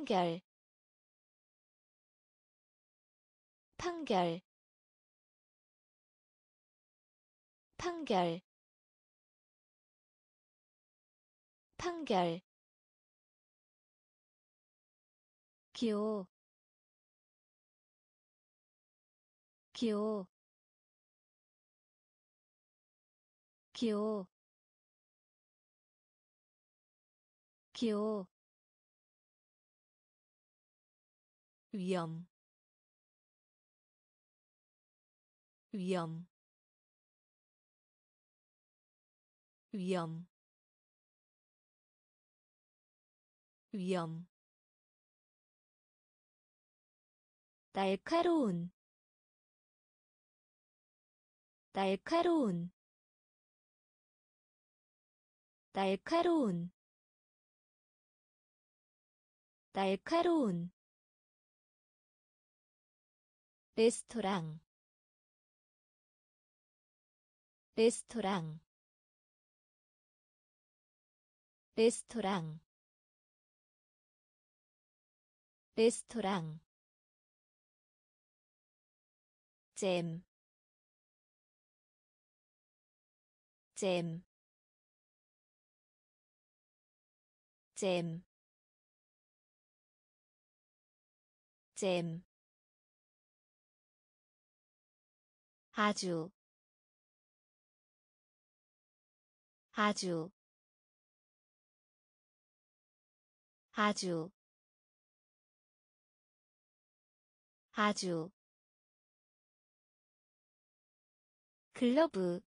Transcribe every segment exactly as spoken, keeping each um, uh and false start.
판결 판결 판결 판결 기호 기호 기호 기호 위험 위험 위험 위험 날카로운 날카로운 날카로운 날카로운 레스토랑 레스토랑 레스토랑 레스토랑 잼, 잼, 잼, 잼, 아주, 아주, 아주, 아주, 글러브,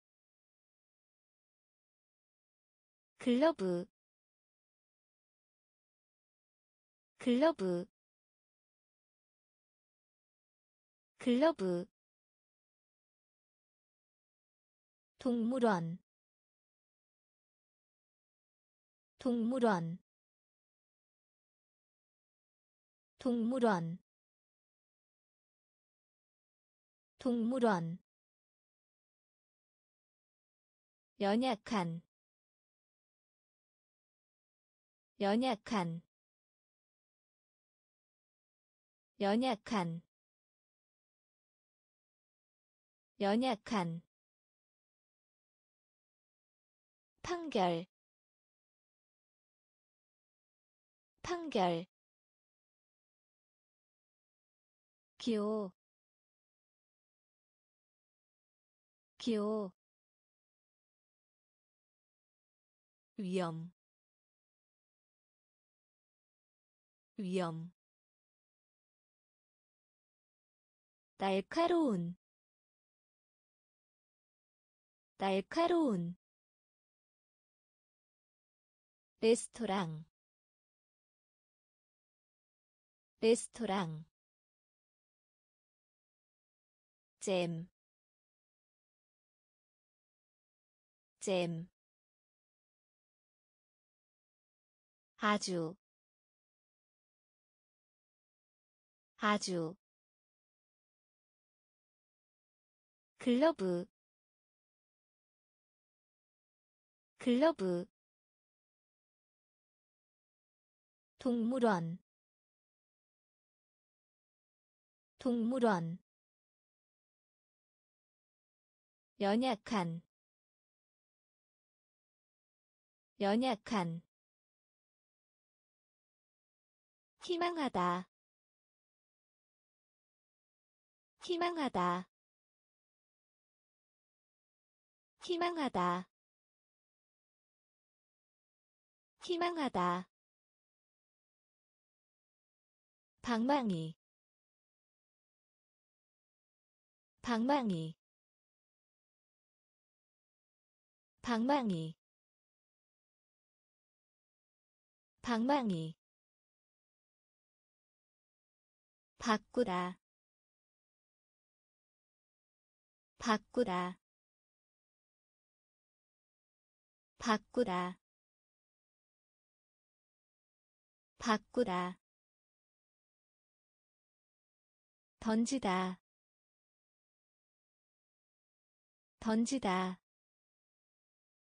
글러브, 글러브, 글러브, 동물원, 동물원, 동물원, 동물원, 연약한, 연약한, 연약한, 연약한, 판결, 판결, 기호, 기호, 위험, 위험, 날카로운, 날카로운, 레스토랑, 레스토랑, 잼, 잼, 아주, 아주, 글러브, 글러브, 동물원, 동물원, 연약한, 연약한, 희망하다, 희망하다, 희망하다, 희망하다, 방망이, 방망이, 방망이, 방망이, 바꾸다, 바꾸다, 바꾸다, 바꾸다, 던지다, 던지다,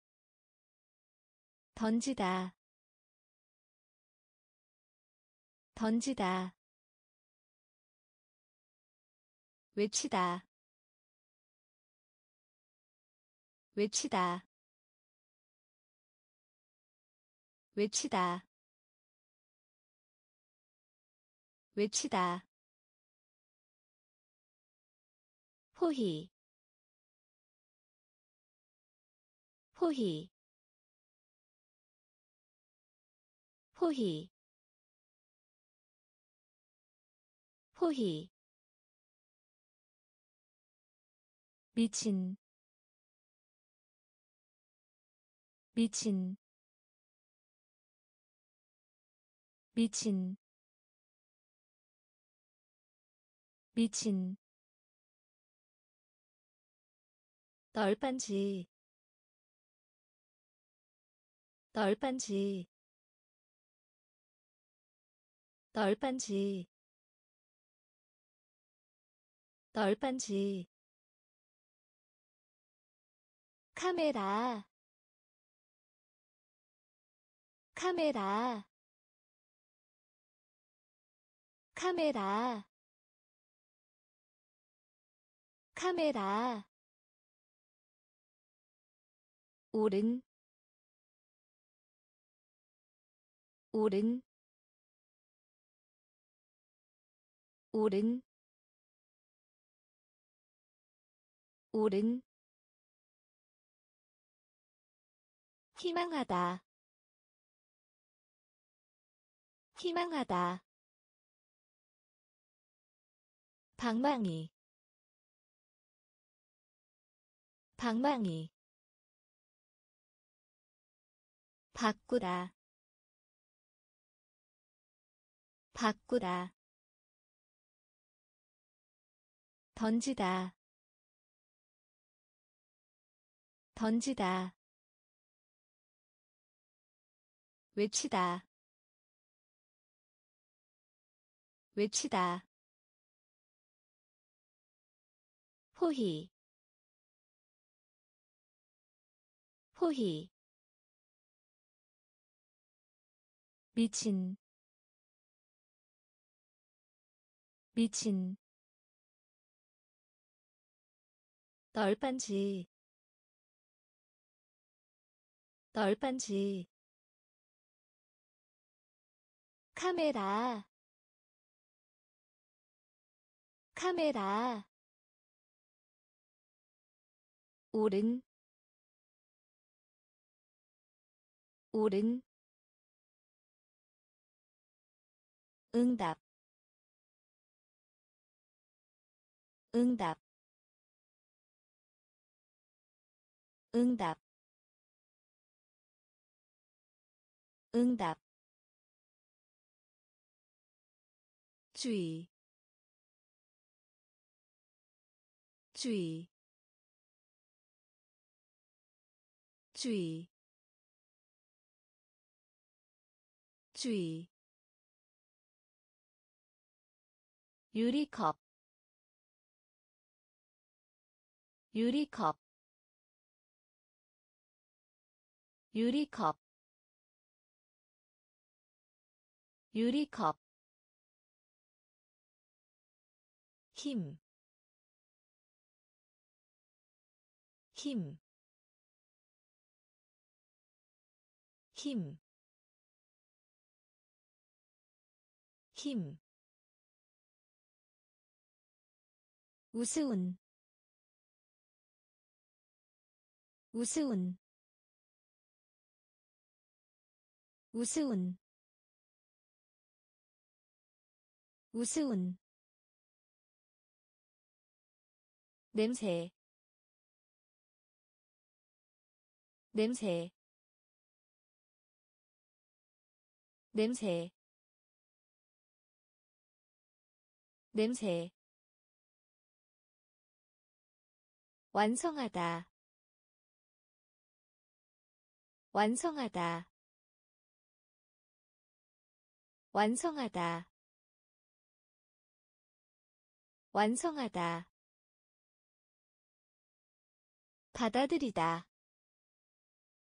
던지다, 던지다 외치다 외치다 외치다 외치다 포희 포희 포희 포희 미친 미친 미친 미친 널빤지 널빤지 널빤지 널빤지 카메라 카메라 카메라 카메라 오른 오른 오른 오른 희망하다 희망하다 방망이 방망이 바꾸다 바꾸다 던지다 던지다 외치다 외치다 포희 포희 미친 미친 널빤지 널빤지 카메라 카메라 오른 오른 응답 응답 응답 응답 주의 주의 주의 주의 유리컵 유리컵 유리컵 유리컵 힘, 힘, 힘, 힘. 우스운, 우스운, 우스운, 우스운. 냄새, 냄새, 냄새, 냄새. 완성하다, 완성하다, 완성하다, 완성하다. 받아들이다,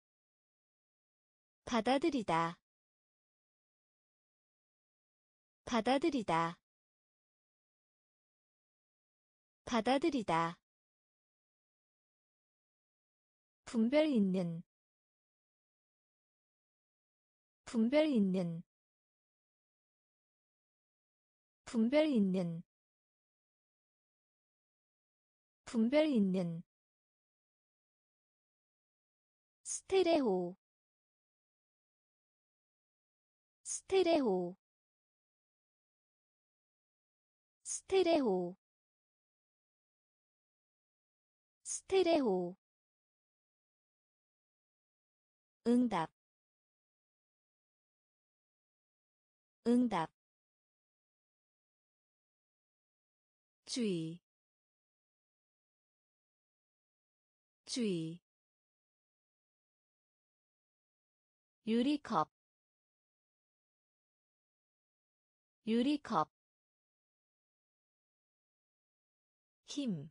받아들이다, 받아들이다. 받아들이다. 분별 있는 분별 있는 분별 있는 분별 있는 스테레오 스테레오 스테레오 스테레오 응답 응답 주의 주의 유리컵 유리컵 힘,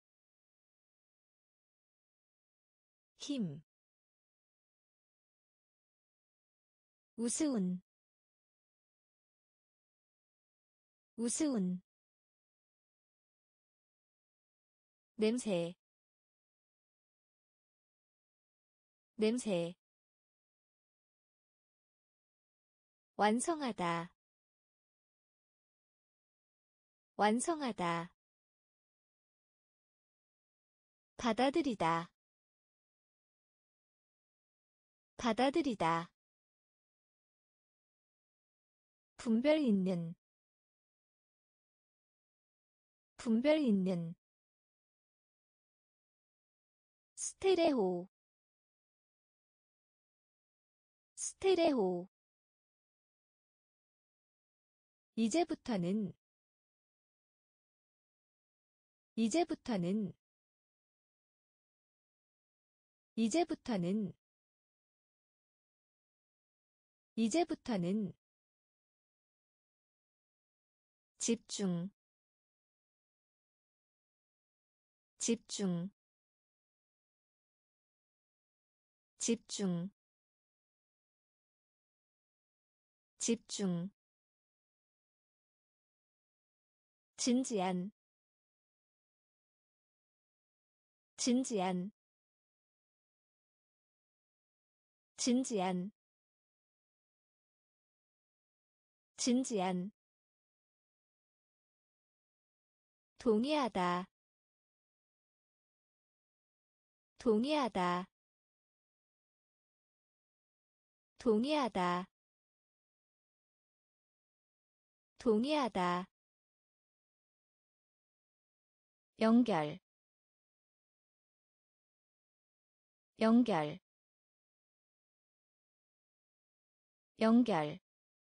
힘 우스운 우스운 냄새 냄새 완성하다 완성하다 받아들이다 받아들이다 분별 있는 분별 있는 스테레오 스테레오 이제부터는 이제부터는 이제부터는 이제부터는 집중 집중 집중 집중 진지한 진지한 진지한 진지한 동의하다 동의하다 동의하다 동의하다 연결 연결 연결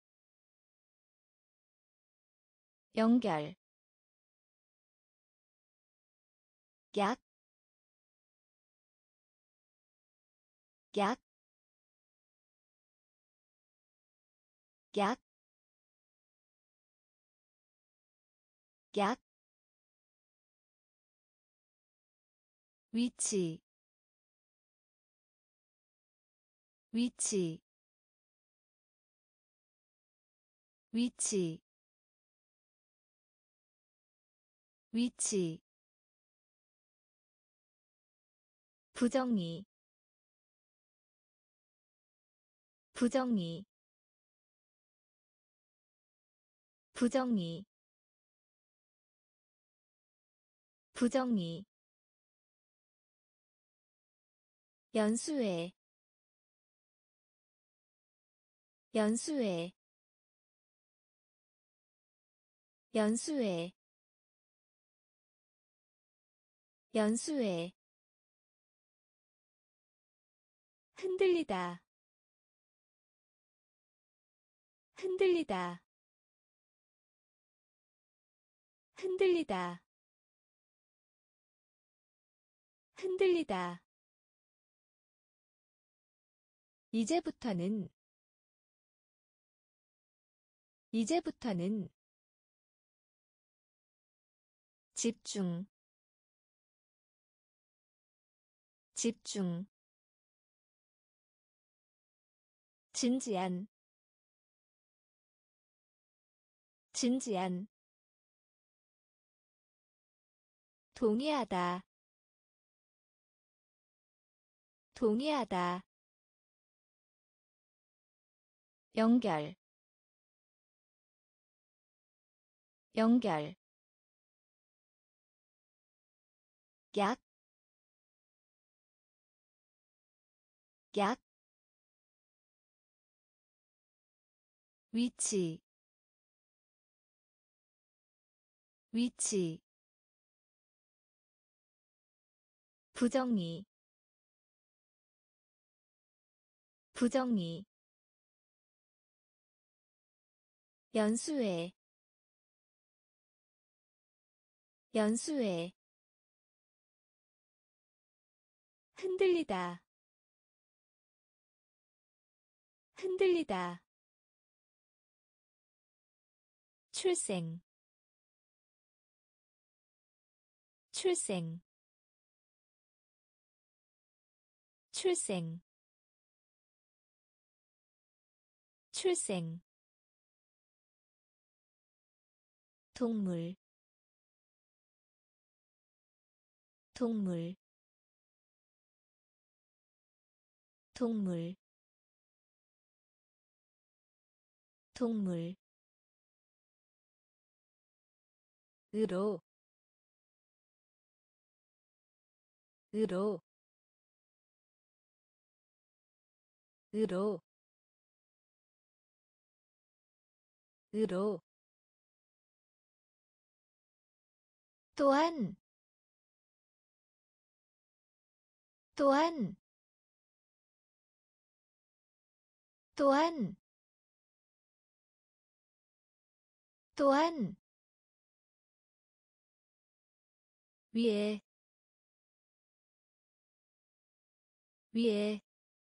연결 약, 약, 약, 약, 위치, 위치, 위치, 위치, 부정리, 부정리, 부정리, 부정리, 연수회, 연수회, 연수회, 연수회, 흔들리다, 흔들리다, 흔들리다, 흔들리다. 이제부터는 이제부터는 집중 집중 진지한 진지한 동의하다 동의하다 연결 연결 약, 약, 위치, 위치, 부정의, 부정의, 연수회, 연수회, 흔들리다, 흔들리다, 출생, 출생, 출생, 출생, 동물, 동물, 동물, 동물, 으로, 으로, 으로, 으로, 또한, 또한, 또한, 또한, 위에, 위에,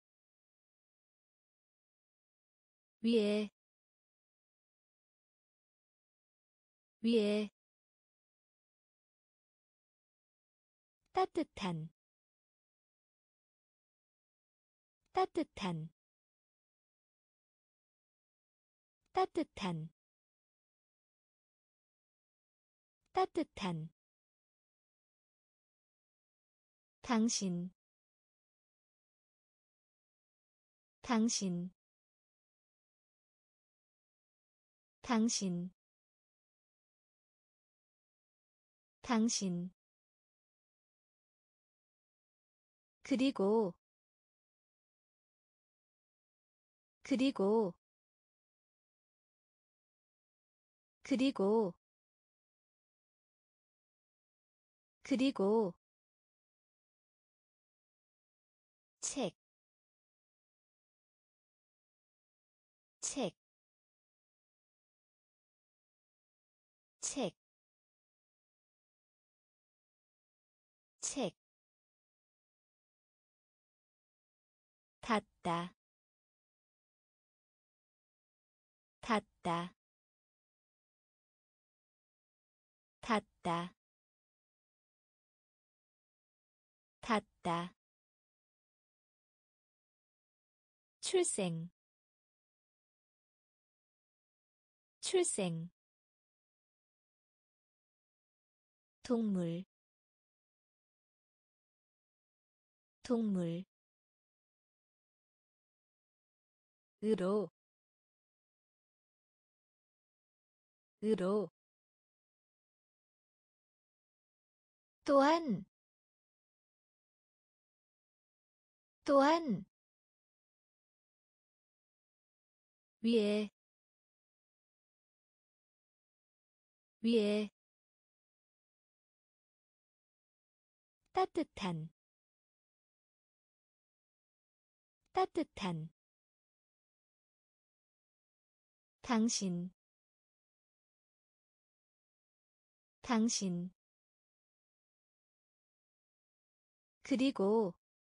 위에, 위에, 따뜻한, 따뜻한, 따뜻한, 따뜻한, 당신, 당신, 당신, 당신, 그리고, 그리고, 그리고, 그리고, 책, 책, 책, 책, 닫다, 닫다, 닫다, 닫다, 출생, 출생, 동물, 동물, 으로, 으로, 또한, 또한, 위에, 위에, 따뜻한, 따뜻한, 당신, 당신, 그리고,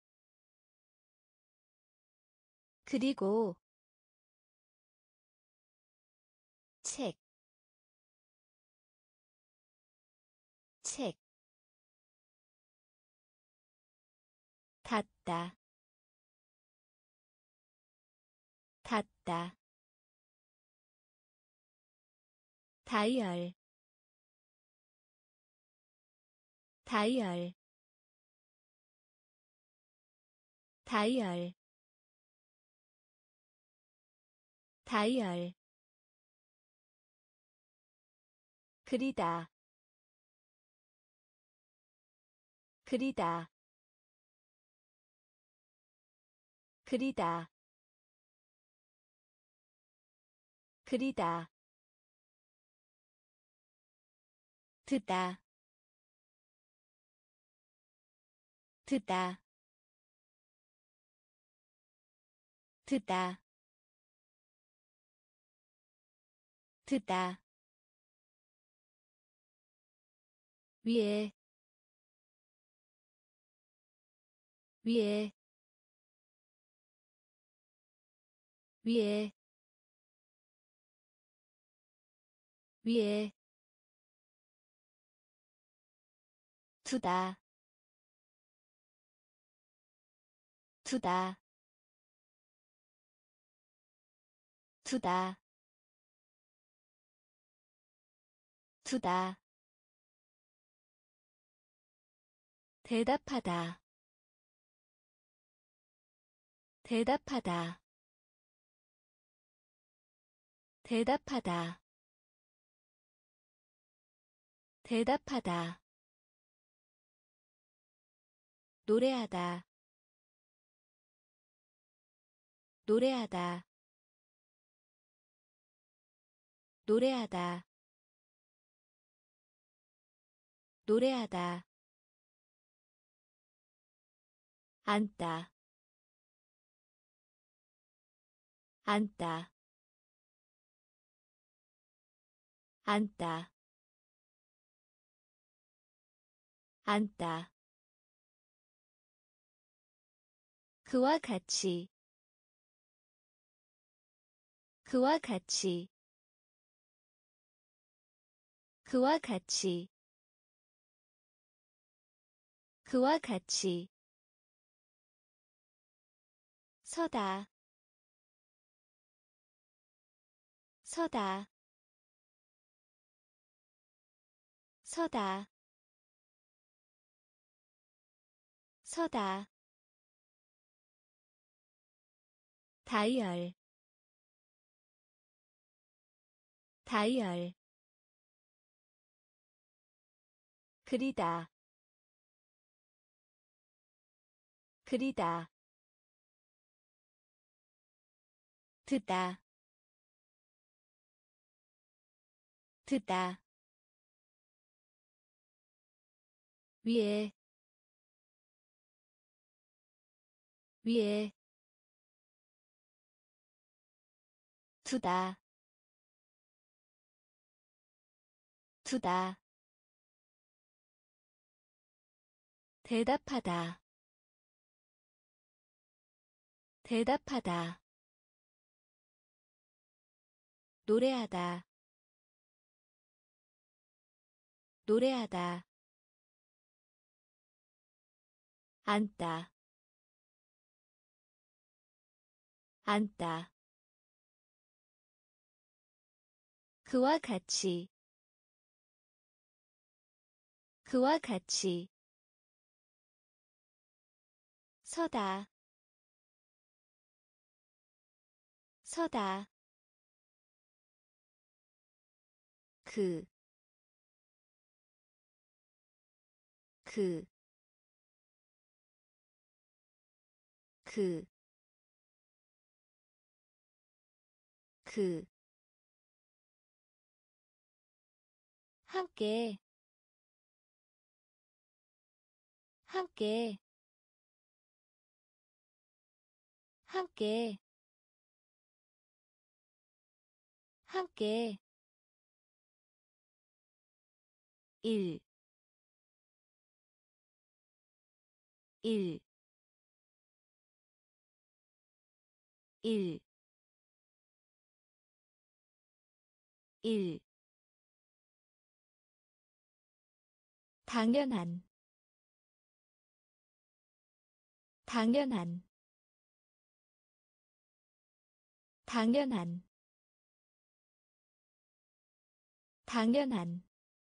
그리고, 책, 책, 닫다, 닫다, 다이얼 다이얼 다이얼 다이얼 그리다 그리다 그리다 그리다 듣다 듣다 듣다 듣다 위에 위에 위에 위에 두다 두다 두다 두다 대답하다 대답하다 대답하다 대답하다 노래하다 노래하다 노래하다 노래하다 앉다 앉다 앉다 앉다 그와 같이 그와 같이 그와 같이 그와 같이 서다 서다 서다 서다 다이얼 다이얼 그리다 그리다 듣다 듣다 위에 위에 두다 두다 대답하다 대답하다 노래하다 노래하다 앉다 앉다 그와 같이 그와 같이 서다 서다 그, 그, 그, 그, 함께, 함께, 함께, 함께, 일, 일, 일, 일, 당연한, 당연한, 당연한, 당연한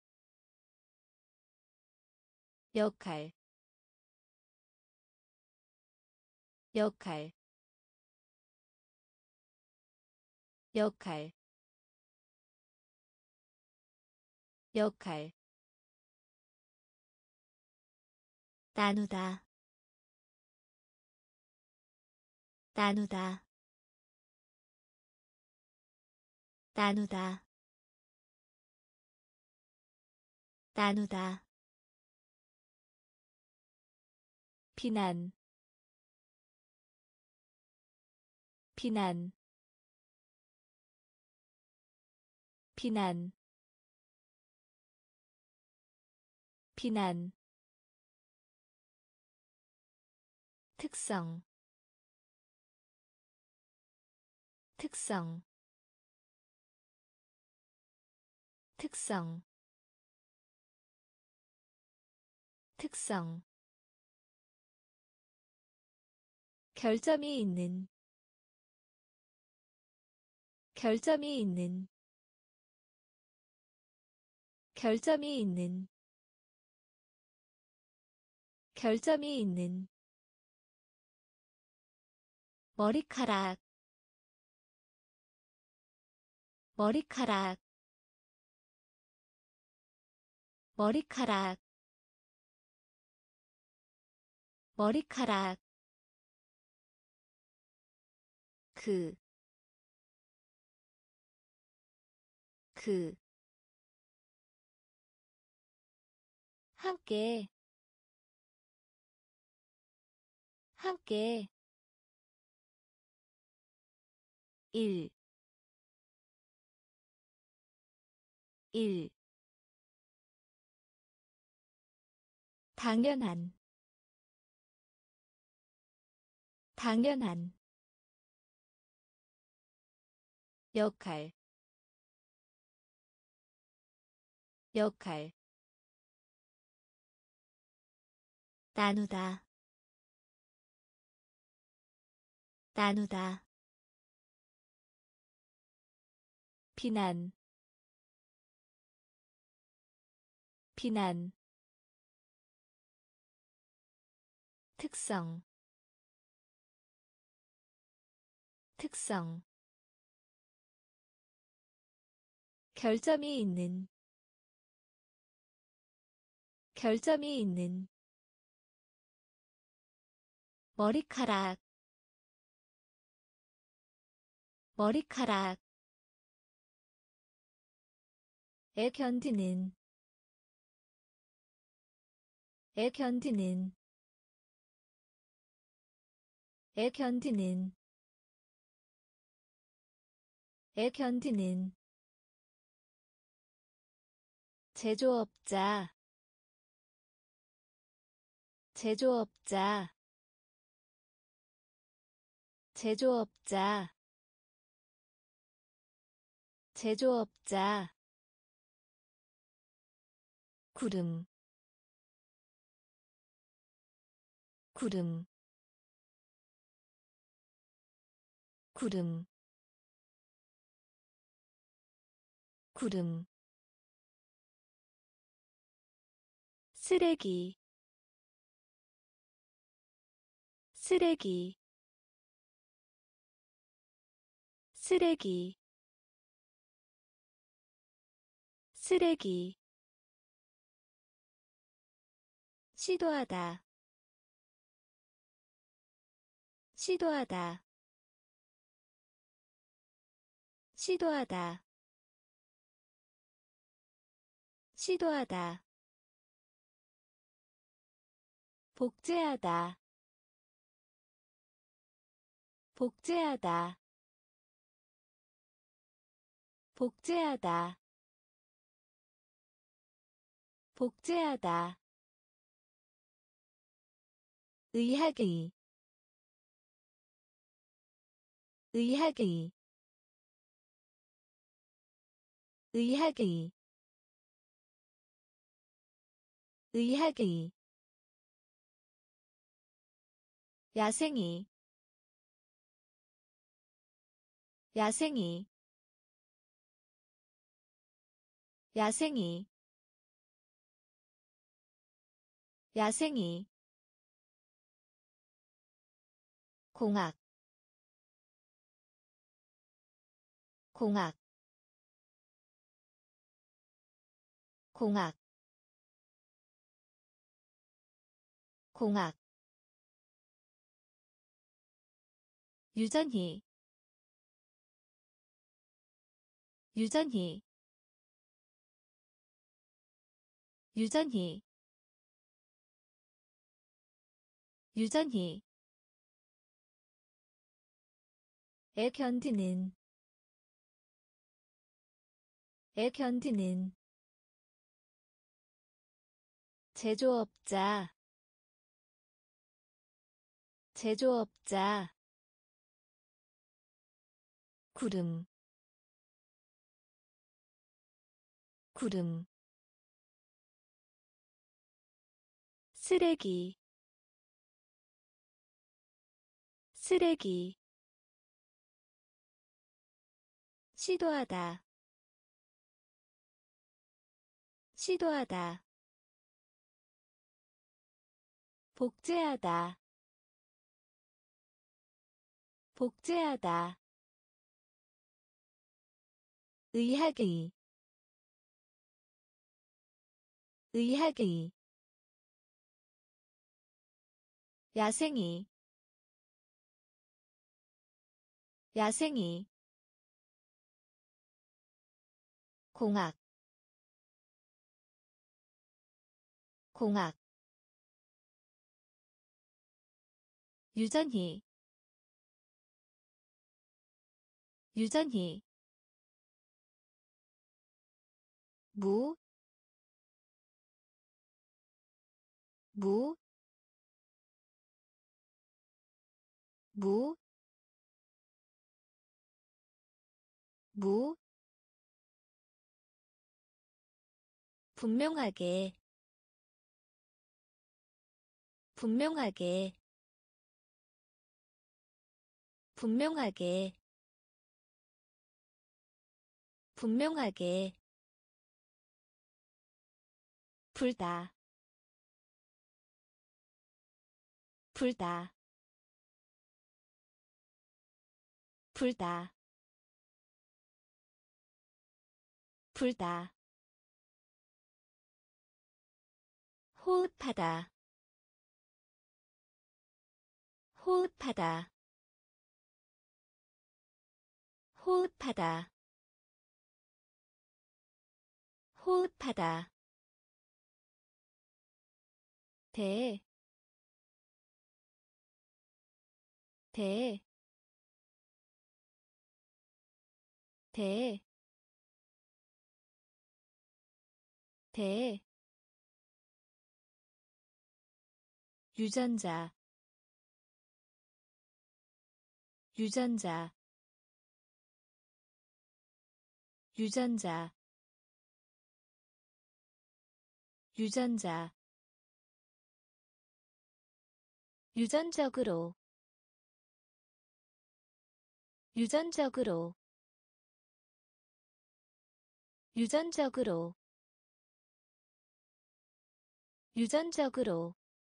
역할 역할 역할 역할 나누다 나누다 나누다 나누다 비난 비난 비난 비난 특성 특성 특성 특성 결점이 있는 결점이 있는 결점이 있는 결점이 있는 머리카락 머리카락 머리카락 머리카락 그, 그, 함께, 함께, 일, 일, 당연한, 당연한, 역할, 역할, 나누다, 나누다, 비난, 비난, 특성, 특성, 결점이 있는, 결점이 있는, 머리카락, 머리카락, 에 견디는, 에 견디는, 에 견디는, 에 견디는, 제조업자, 제조업자, 제조업자, 제조업자, 구름, 구름, 구름, 구름, 쓰레기, 쓰레기, 쓰레기, 쓰레기, 시도하다, 시도하다, 시도하다, 시도하다, 복제하다, 복제하다, 복제하다, 복제하다, 의학의, 의학의, 의학의, 의학의, 야생이, 야생이, 야생이 야생이 공학 공학 공학 공학 유전히 유전히 유전히 유전히 애 견디는 애 견디는 제조업자 제조업자 구름 구름 쓰레기 쓰레기 시도하다 시도하다 복제하다 복제하다 의학의 의학의 야생이 야생이 공학 공학 유전히 유전히 무, 무, 무, 무, 분명하게, 분명하게, 분명하게, 분명하게, 불다, 불다, 불다, 불다, 호흡하다, 호흡하다, 호흡하다, 호흡하다, 대, 대, 대, 대, 유전자, 유전자, 유전자, 유전자, 유전적으로, 유전적으로, 유전적으로, 유전적으로,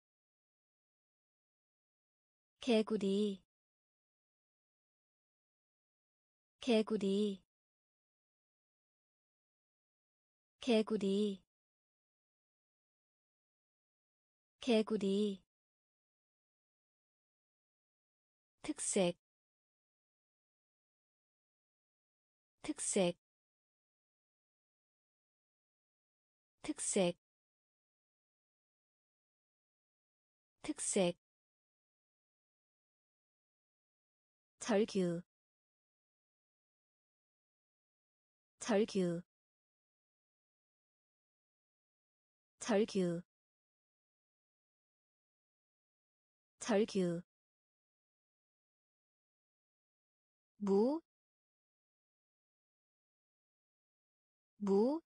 개구리, 개구리, 개구리, 개구리, 특색, 특색, 특색, 특색, 절규, 절규, 절규, 절규, 무, 무,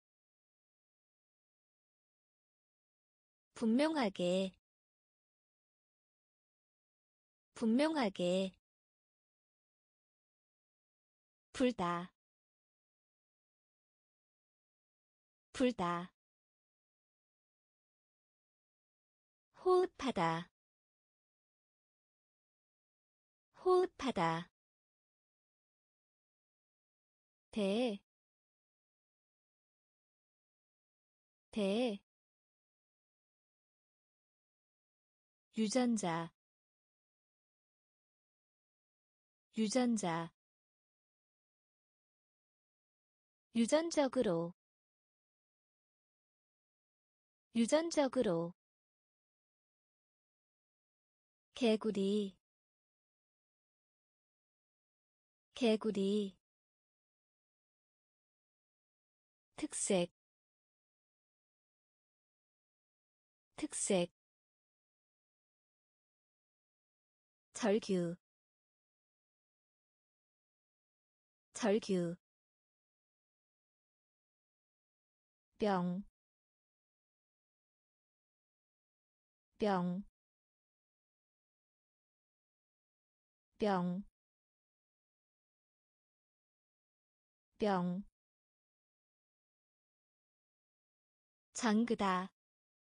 분명하게, 분명하게, 불다, 불다 호흡하다 호흡하다 대, 대, 유전자, 유전자, 유전적으로, 유전적으로, 개구리, 개구리, 특색, 특색, 절규, 절규, 병, 병, 병, 병, 잠그다,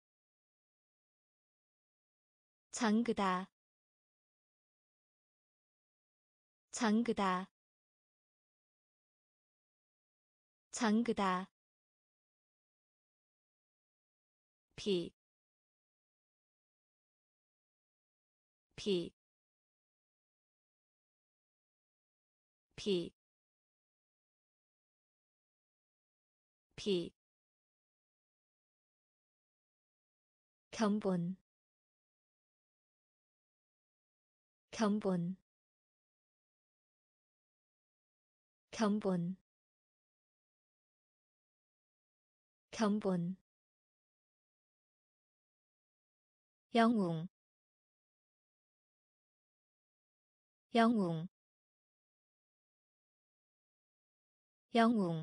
잠그다, 잠그다, 잠그다, 피, 피, 피, 피, 견본, 견본, 견본, 견본, 영웅, 영웅, 영웅,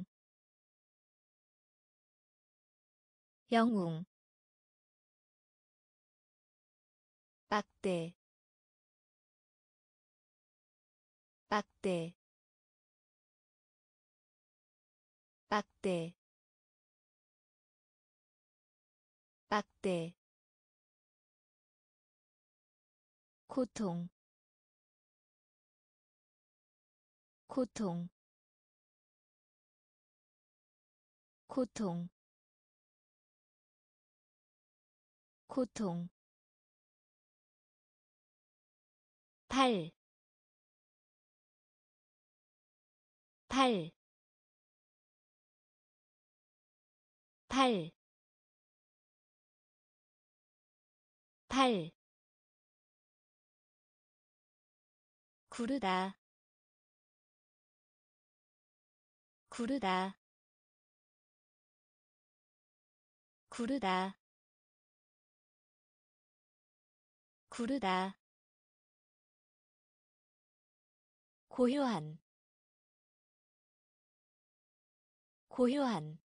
영웅, 빡대, 빡대, 빡대, 빡대, 고통, 고통, 고통, 고통, 팔, 팔, 팔, 팔, 구르다, 구르다, 구르다, 구르다, 고요한, 고요한,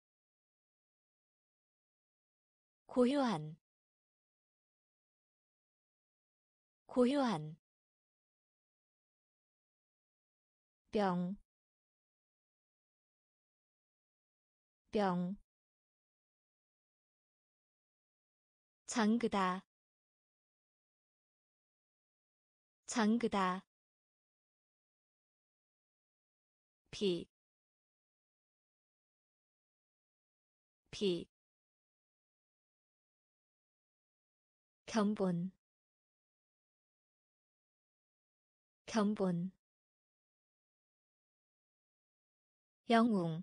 고요한, 고요한, 병, 병, 잠그다, 잠그다, 피, 피, 견본, 견본, 영웅,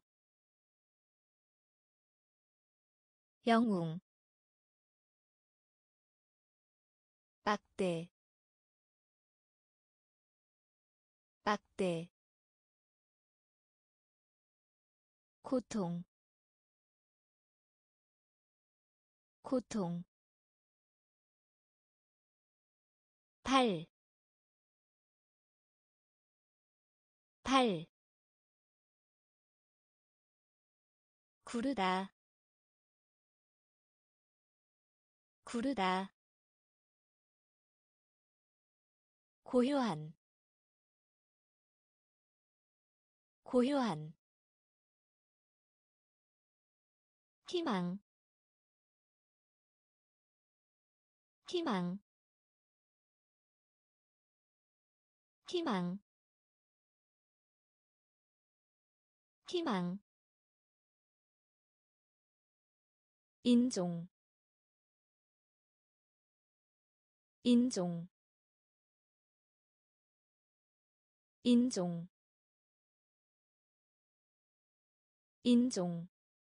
영웅, 빡대, 빡대, 고통, 고통, 팔, 팔, 구르다, 구르다, 고요한, 고요한, 희망 희망 희망 희망 인종 인종 인종 인종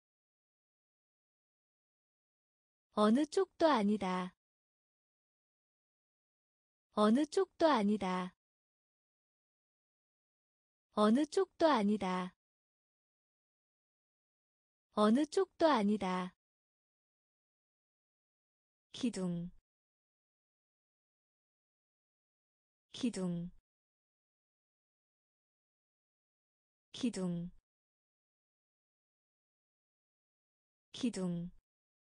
어느 쪽도 아니다. 어느 쪽도 아니다. 어느 쪽도 아니다. 어느 쪽도 아니다. 기둥 기둥 기둥 기둥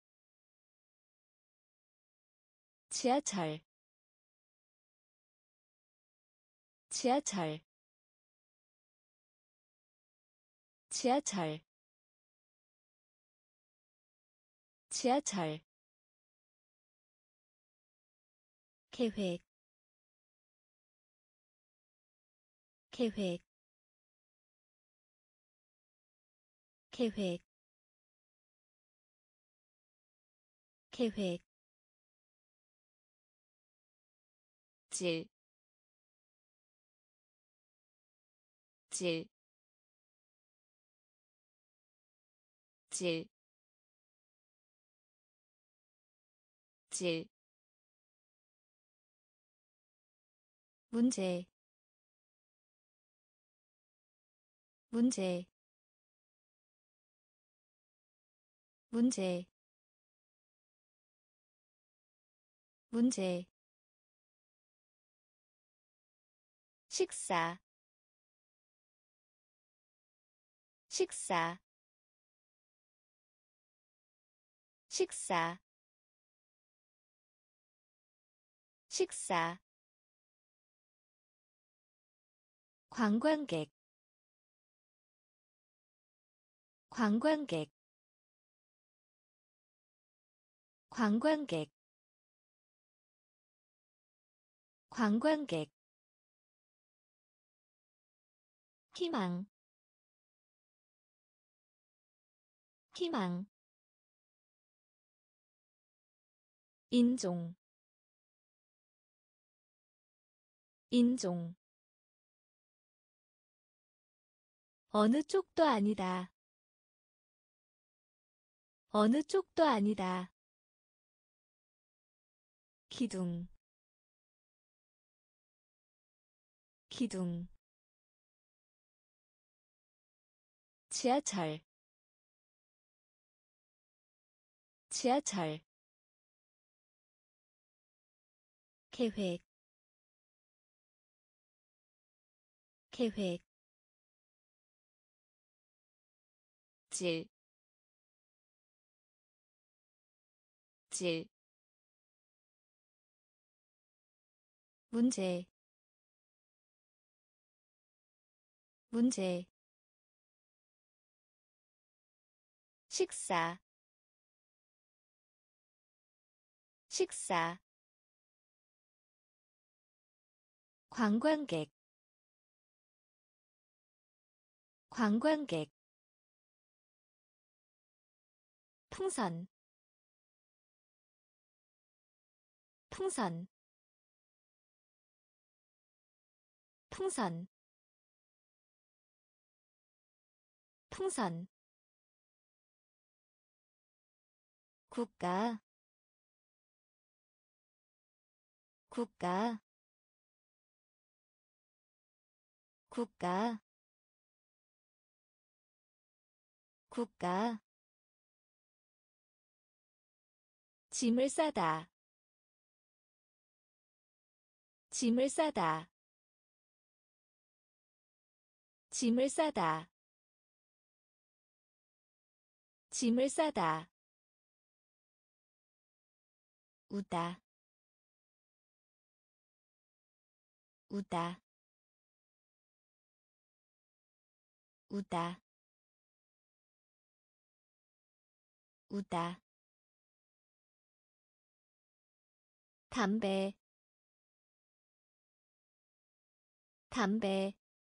지하철 지하철 지하철 지하철 계획 계획 계획 계획 질, 질, 질, 질, 문제, 문제, 문제, 문제, 식사, 식사, 식사, 식사, 관광객, 관광객, 관광객, 관광객, 희망, 희망, 인종, 인종, 어느 쪽도 아니다. 어느 쪽도 아니다. 기둥, 기둥, 지하철, 지하철, 계획, 계획, 질, 질, 문제, 문제, 식사, 식사, 관광객, 관광객, 풍선, 풍선, 풍선, 풍선, 국가, 국가, 국가, 국가, 짐을 싸다, 짐을 싸다, 짐을 싸다, 짐을 싸다, 우다, 우다, 우다, 우다 담배 담배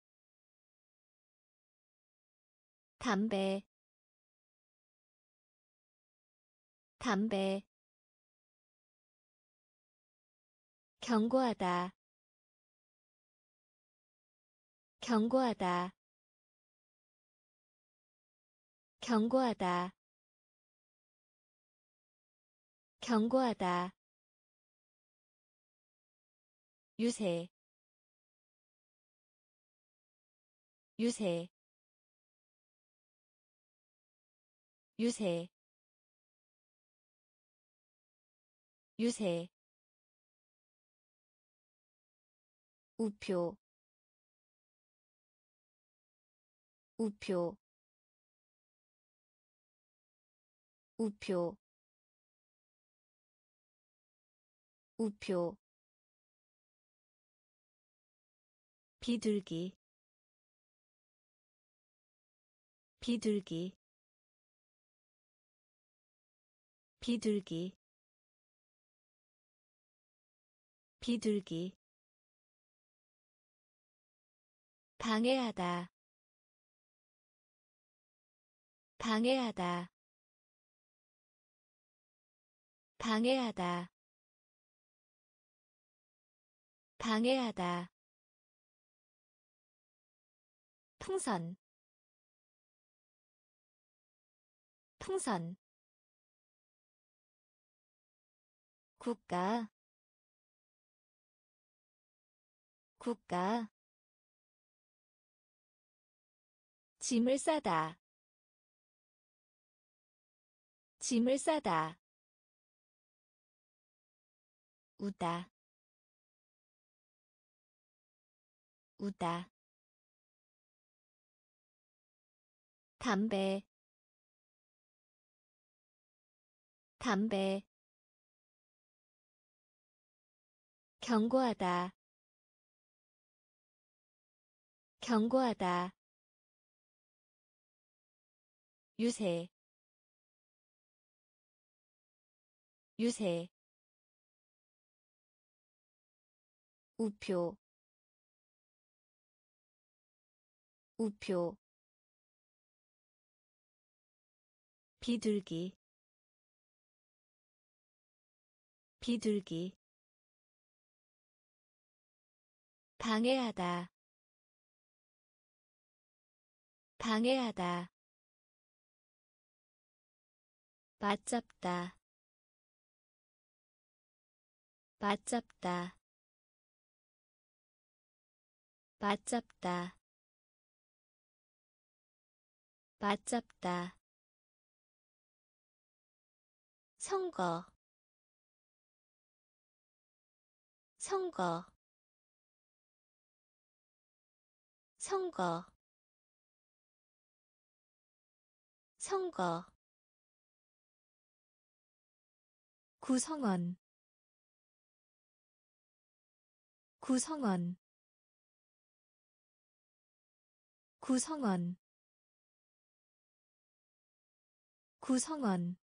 담배 담배 경고하다 경고하다 경고하다 경고하다 유세 유세 유세 유세 우표 우표 우표 우표 비둘기 비둘기 비둘기 비둘기 방해하다 방해하다 방해하다 방해하다 풍선 풍선 국가 국가 짐을 싸다 짐을 싸다 우다 우다 담배 담배 경고하다 경고하다 유세 유세 우표 우표 비둘기 비둘기 방해하다 방해하다 맞잡다 맞잡다 맞잡다 맞잡다 선거 선거 선거 선거 구성원 구성원 구성원 구성원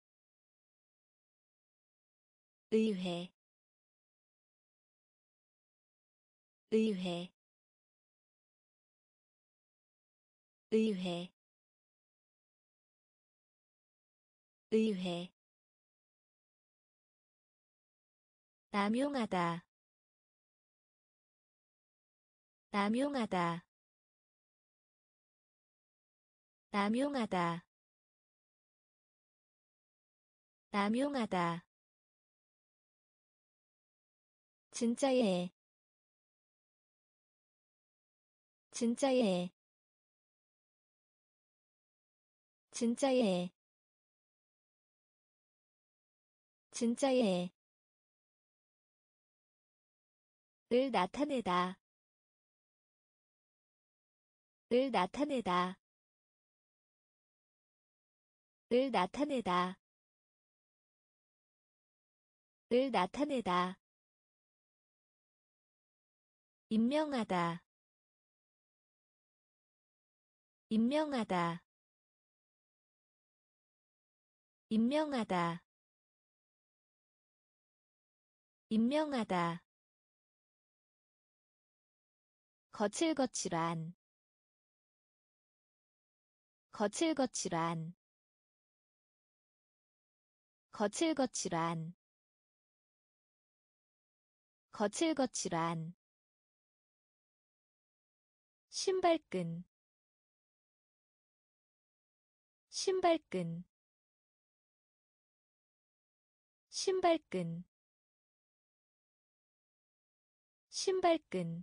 의회 의회 의회 의회 남용하다 남용하다 남용하다 남용하다 진짜예 진짜예 진짜예 진짜예 을 나타내다 을 나타내다 을 나타내다 을 나타내다 임명하다 임명하다 임명하다 임명하다 거칠거칠한 거칠거칠한 거칠거칠한 거칠거칠한 신발끈 신발끈 신발끈 신발끈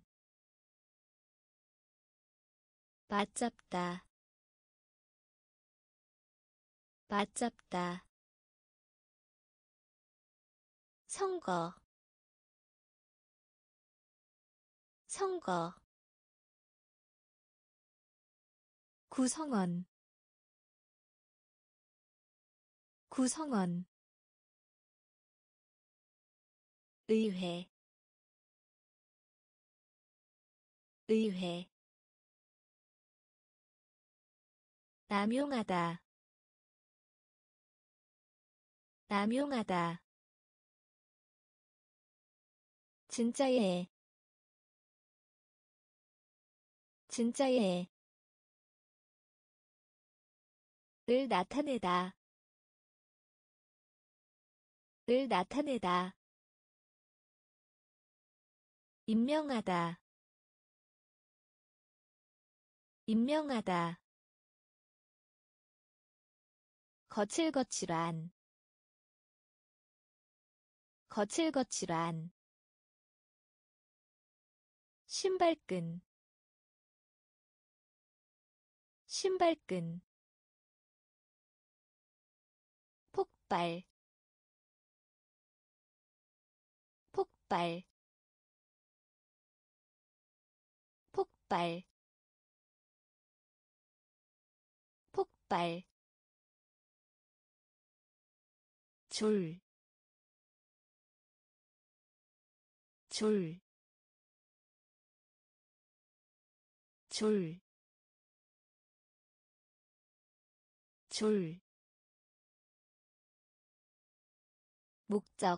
맞잡다 맞잡다 선거 선거 구성원 구성원 의회 의회 남용하다 남용하다 진짜예 진짜예 을 나타내다 을 나타내다 임명하다 임명하다 거칠거칠한 거칠거칠한 신발끈 신발끈 폭발 폭발 폭발 폭발 줄, 줄, 줄, 줄, 목적,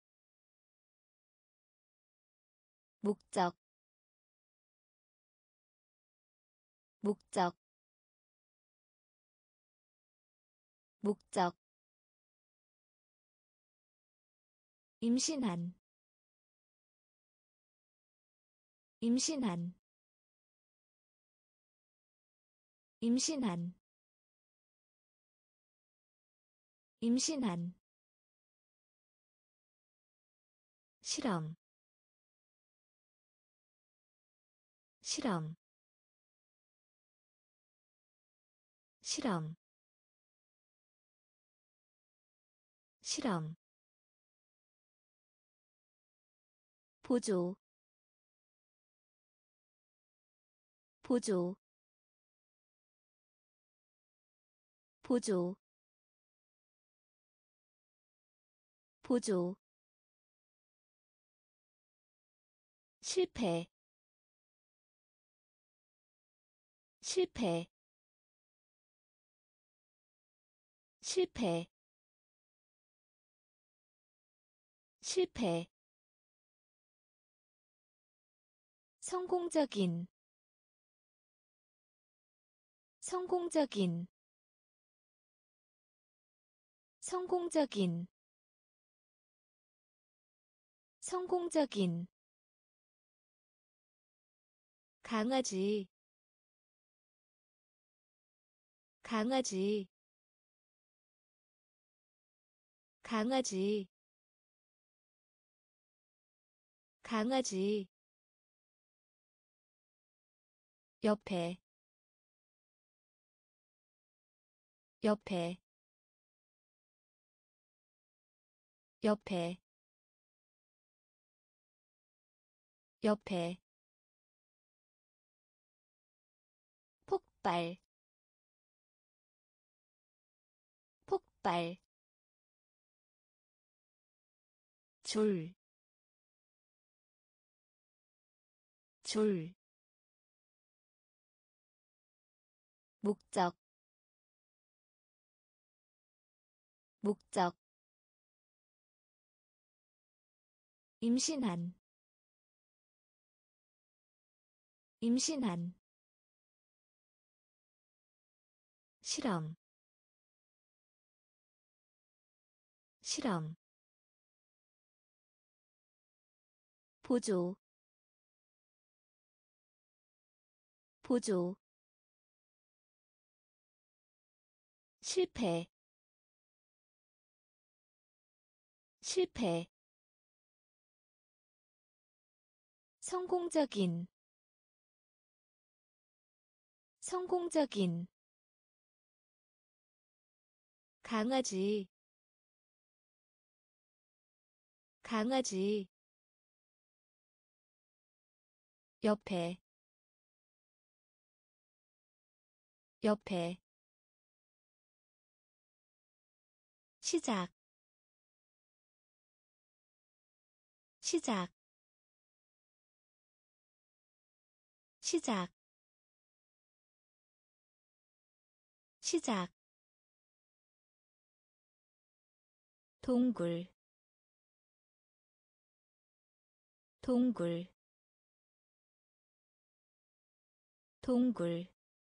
목적, 목적, 목적, 임신한, 임신한, 임신한, 임신한, 실험, 실험, 실험, 실험, 보조, 보조, 보조, 보조, 실패, 실패, 실패, 실패, 성공적인, 성공적인, 성공적인, 성공적인, 강아지, 강아지, 강아지, 강아지, 옆에, 옆에, 옆에, 옆에, 폭발, 폭발, 줄, 줄, 목적, 목적 임신한 임신한 실험 실험 보조 보조 실패 실패 성공적인 성공적인 강아지 강아지 옆에 옆에 시작 시작 시작 시작 동굴 동굴 동굴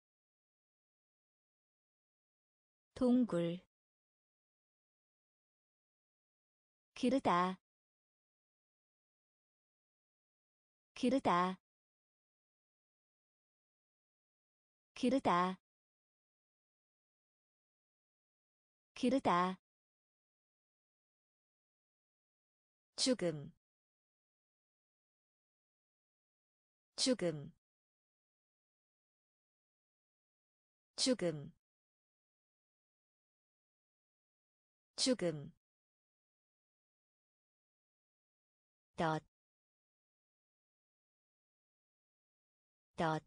동굴 기르다 기르다 기르다 기르다 죽음 죽음 죽음 죽음 덧 덧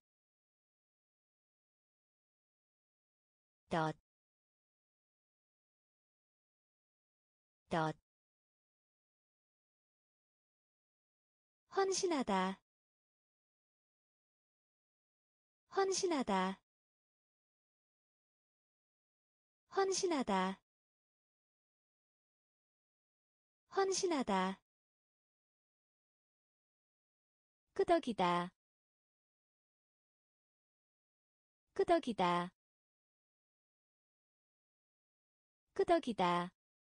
덧 덧 헌신하다 헌신하다 헌신하다 헌신하다 끄덕이다 끄덕이다 끄덕이다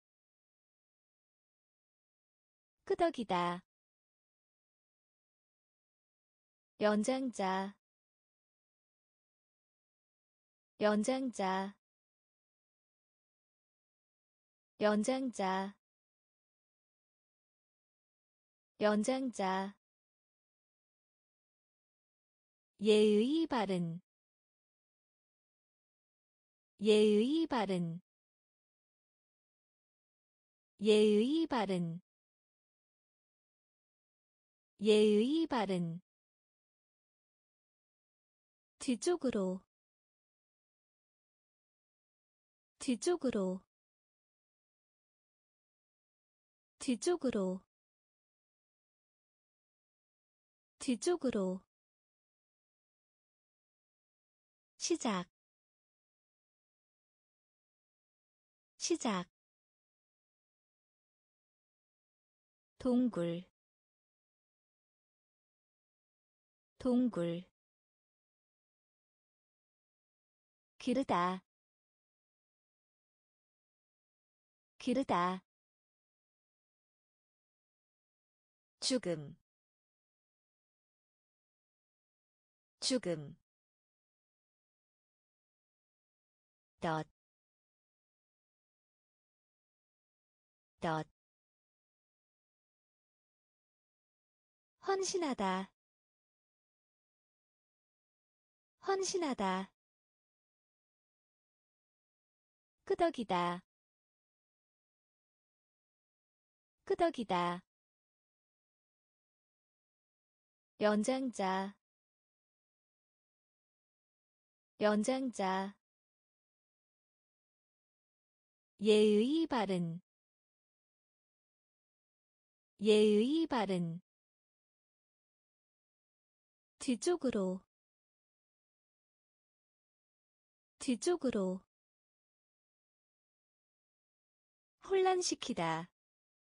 끄덕이다 연장자 연장자 연장자 연장자 예의 바른 예의 바른 예의 바른 예의 바른 뒤쪽으로 뒤쪽으로 뒤쪽으로 뒤쪽으로 시작 시작 동굴 동굴 기르다 기르다 죽음 죽음 덧 덧 헌신하다 헌신하다 끄덕이다 끄덕이다 연장자 연장자 예의 바른 예의 바른 뒤쪽으로 뒤쪽으로 혼란시키다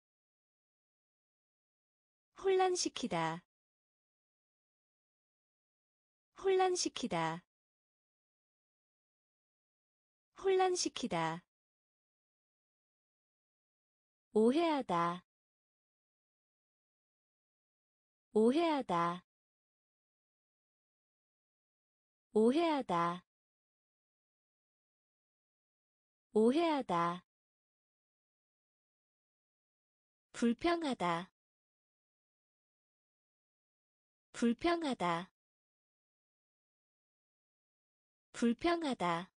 혼란시키다 혼란시키다 혼란시키다 오해하다 오해하다 오해하다 오해하다 불평하다 불평하다 불평하다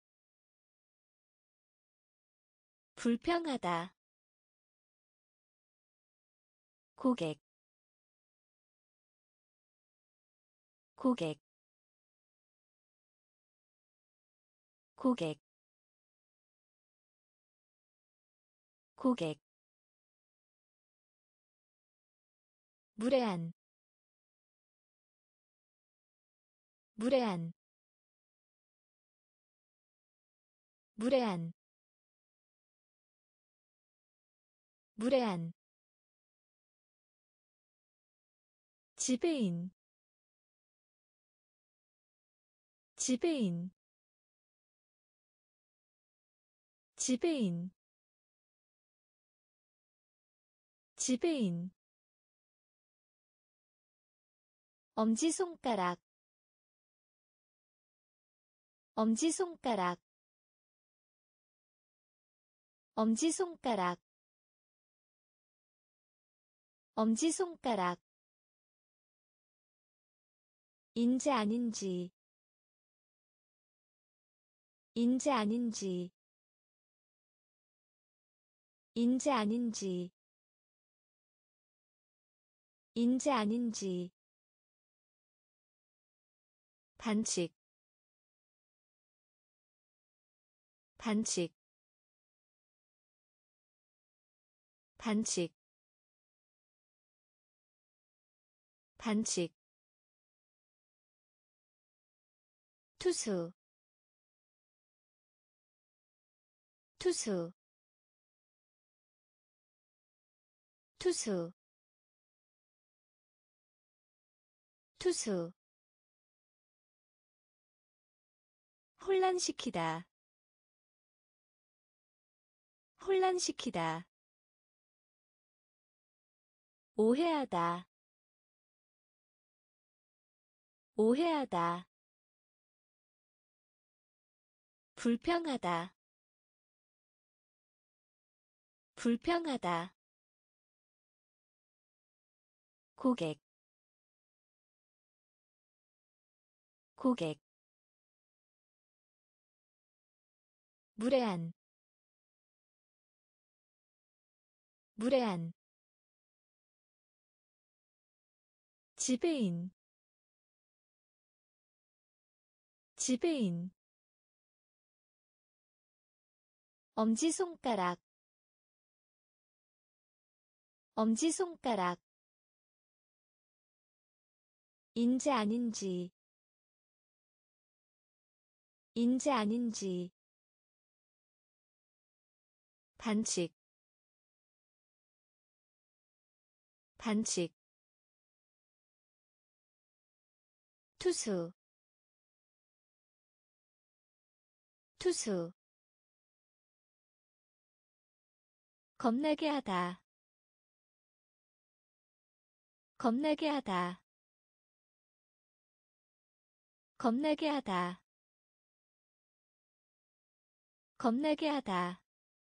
불평하다 고객 고객 고객 고객 무례한 무례한 무례한 무례한 지배인 지배인 지배인 지배인 엄지손가락 엄지손가락 엄지손가락 엄지손가락 인재 아닌지 인재 아닌지 인재 아닌지 인재 아닌지 반칙 반칙 반칙 반칙 투수 투수 투수 투수 혼란시키다 혼란시키다 오해하다 오해하다 불평하다 불평하다 고객 고객 무례한 무례한 지배인 지배인 엄지손가락 엄지손가락 인재 아닌지 인재 아닌지 반칙 반칙 투수 투수 겁나게 하다 겁나게 하다 겁나게 하다 겁나게 하다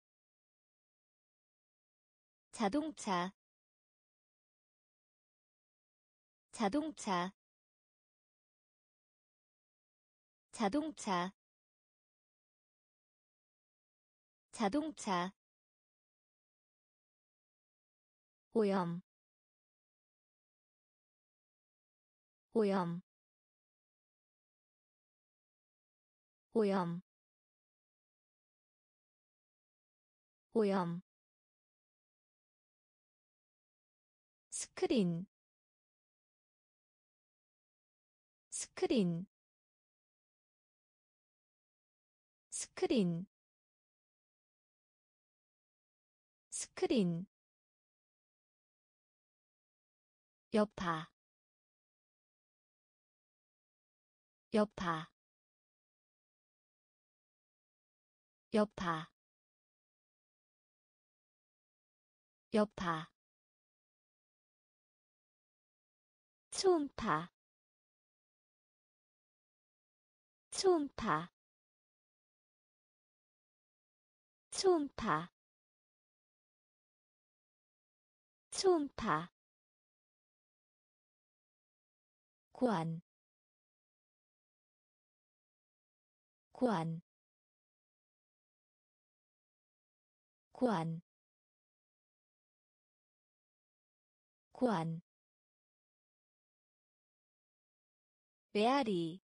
자동차 자동차 자동차 자동차 오염 오염 오염 오염 스크린 스크린 스크린 스크린 여파 여파 여파 여파 초음파 초음파 초음파 초음파 고안 고안 고안 고안 메아리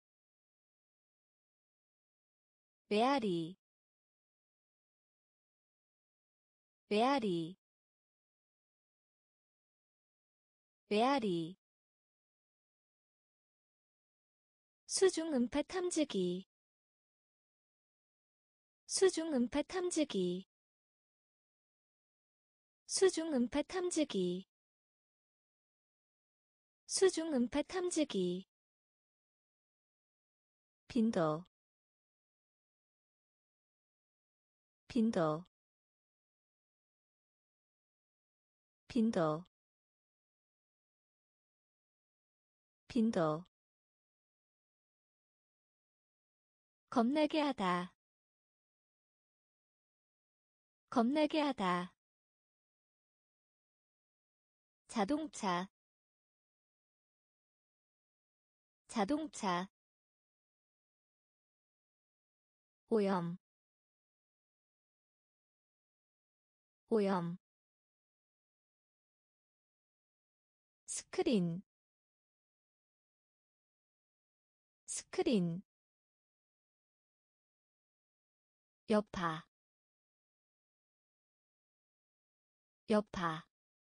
메아리 메아리 메아리 수중 음파 탐지기 수중 음파 탐지기 수중 음파 탐지기 수중 음파 탐지기 빈도 빈도 빈도 빈도 겁나게 하다 겁나게 하다 자동차 자동차 오염 오염 스크린 스크린 여파 여파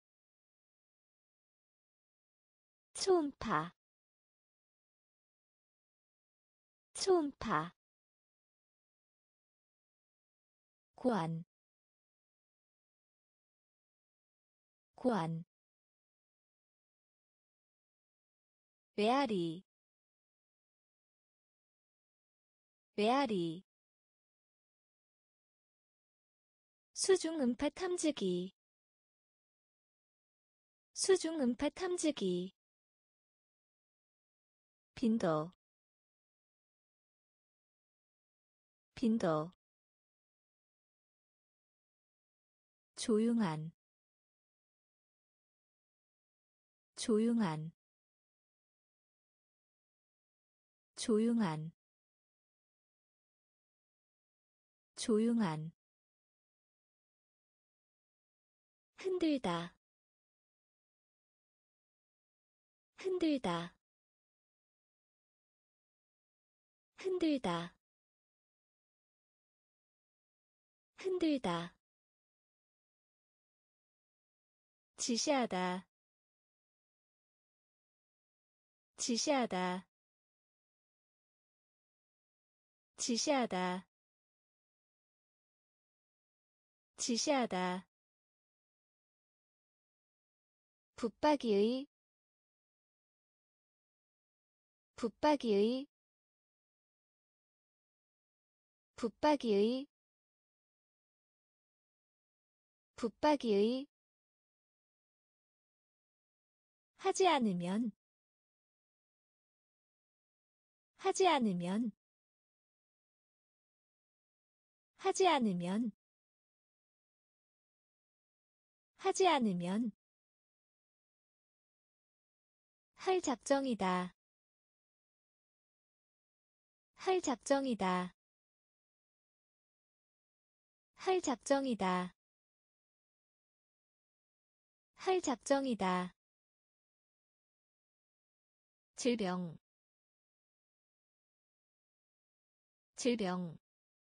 초음파 초음파 고안 고안 메아리 메아리 수중 음파 탐지기 수중 음파 탐지기 빈도 빈도 조용한 조용한 조용한 조용한 흔들다 흔들다 흔들다 흔들다 지시하다 지시하다 지시하다 지시하다 붙박이의 붙박이의 붙박이의 붙박이의 하지 않으면 하지 않으면 하지 않으면 하지 않으면 할 작정이다 할 작정이다 할 작정이다 할 작정이다 질병 질병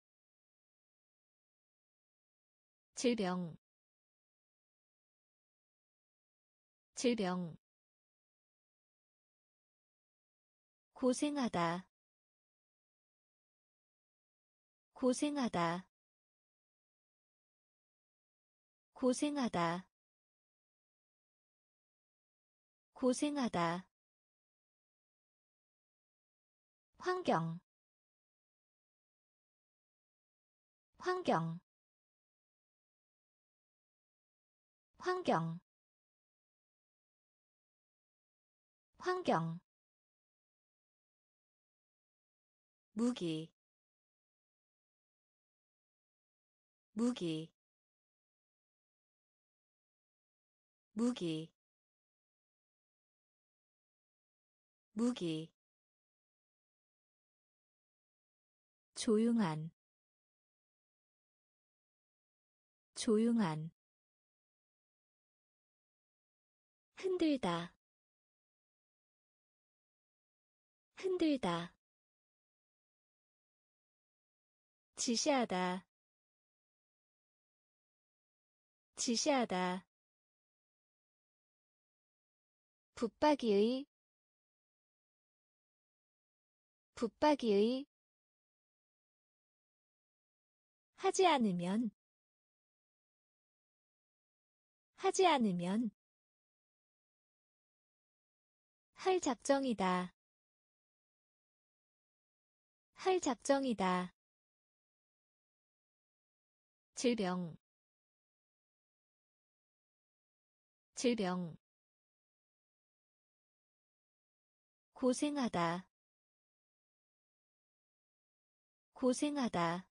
질병 질병 고생하다 고생하다 고생하다 고생하다 환경 환경 환경 환경 무기 무기 무기 무기 조용한 조용한 흔들다 흔들다 지시하다 지시하다 붙박이의 붙박이의 하지 않으면 하지 않으면 할 작정이다 할 작정이다 질병 질병 고생하다 고생하다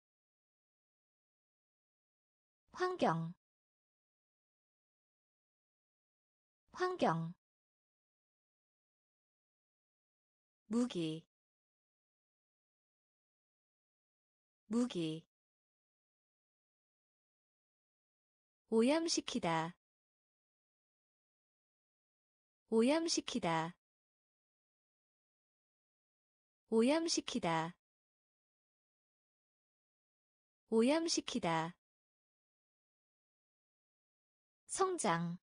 환경 환경 무기 무기 오염시키다 오염시키다 오염시키다 오염시키다 성장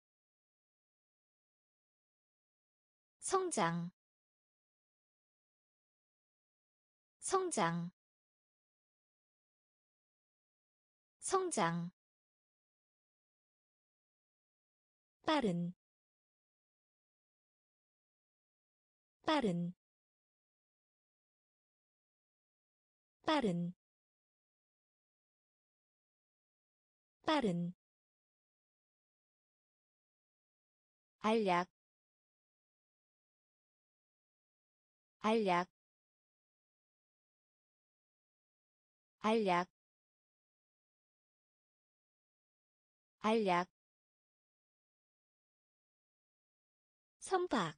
성장 성장 성장 빠른 빠른 빠른 빠른 알약 알약 알약 알약 선박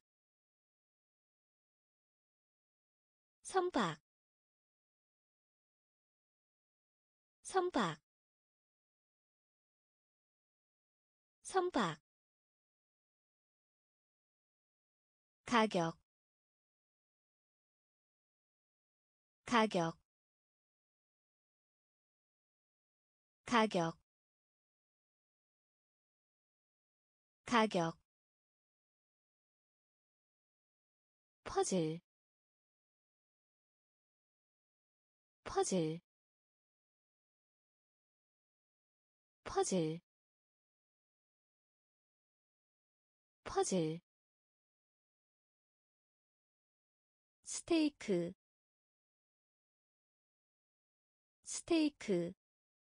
선박 선박 선박 가격 가격 가격 가격 퍼즐 퍼즐 퍼즐 퍼즐 스테이크 스테이크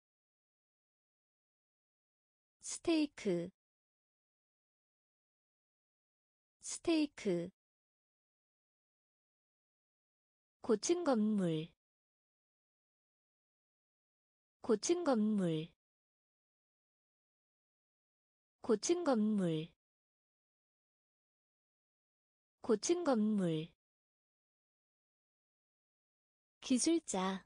스테이크 스테이크 고층 건물 고층 건물 고층 건물 고층 건물 기술자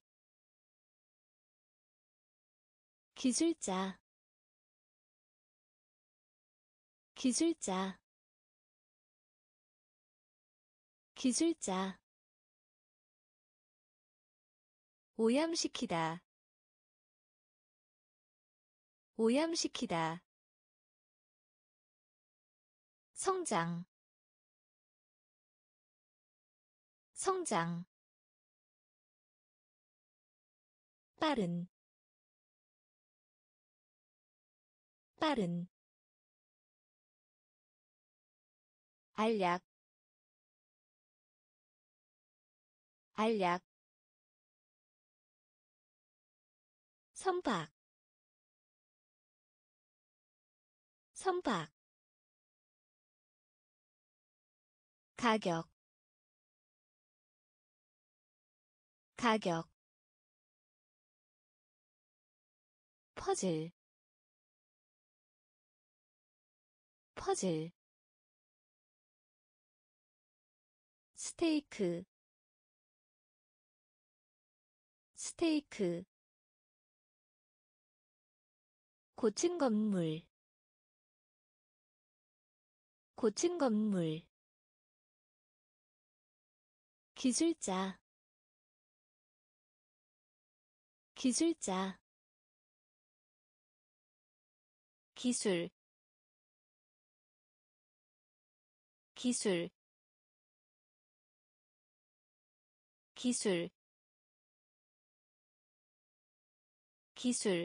기술자 기술자 기술자 오염시키다 오염시키다 성장 성장 빠른 빠른 알약 알약 선박 선박 가격 가격 퍼즐 퍼즐 스테이크 스테이크 고층 건물 고층 건물 기술자 기술자 기술 기술 기술 기술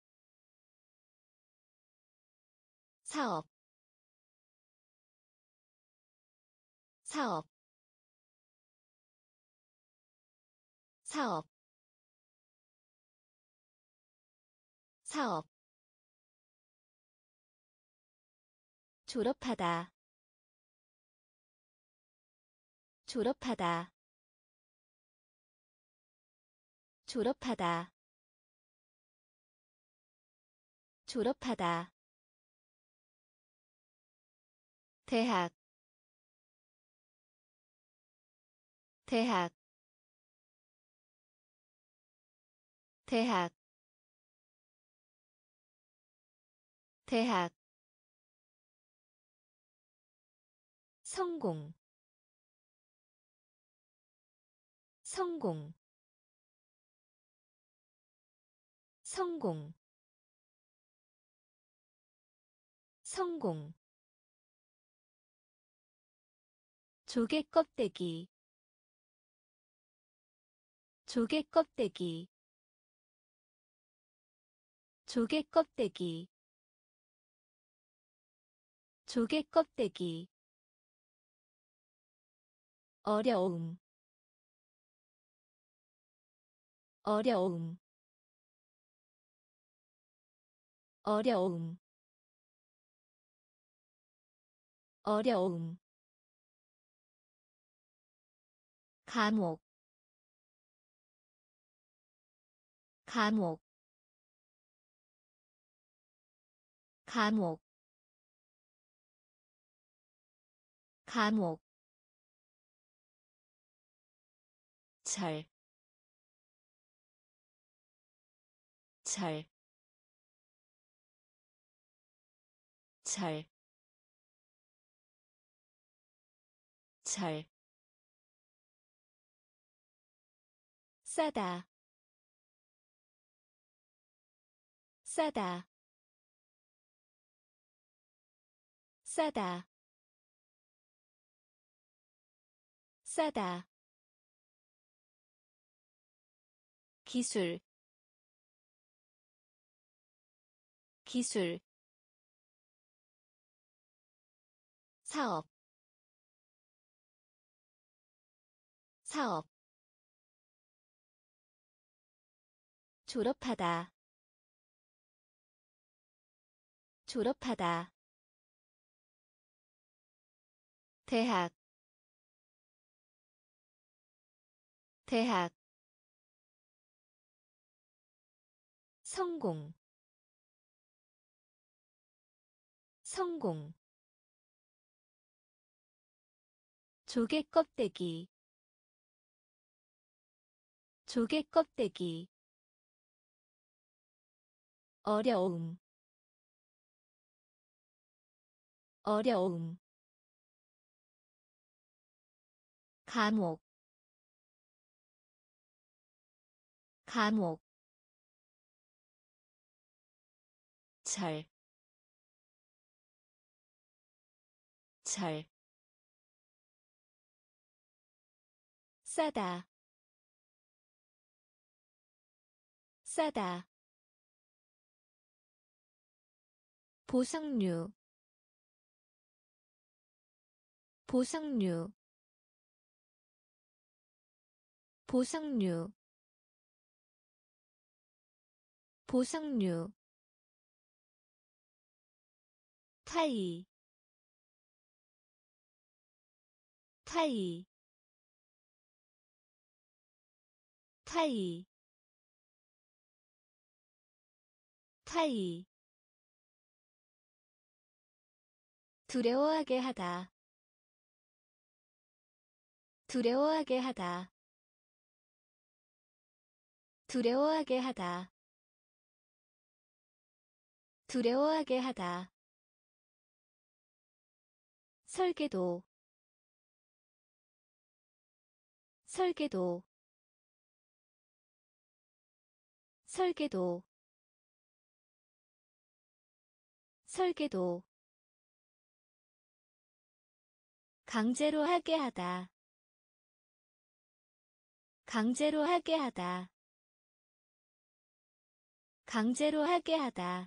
사업 사업 사업 사업 졸업하다 졸업하다 졸업하다 졸업하다 대학 대학 대학 대학 성공 성공 성공 성공 조개 껍데기 조개 껍데기 조개 껍데기 조개 껍데기 어려움 어려움 어려움 어려움 감옥 감옥 감옥 감옥 철, 철, 철, 철, 싸다, 싸다, 싸다, 싸다, 기술, 기술, 사업, 사업, 졸업하다, 졸업하다, 대학, 대학, 성공, 성공, 조개 껍데기, 조개 껍데기, 어려움, 어려움, 감옥, 감옥, 철, 철, 싸다, 싸다, 보상류 보상류 보상류 보상류 타이 타이 타이 타이 두려워하게 하다 두려워하게 하다 두려워하게 하다 두려워하게 하다 설계도 설계도 설계도 설계도 강제로 하게 하다 강제로 하게 하다 강제로 하게 하다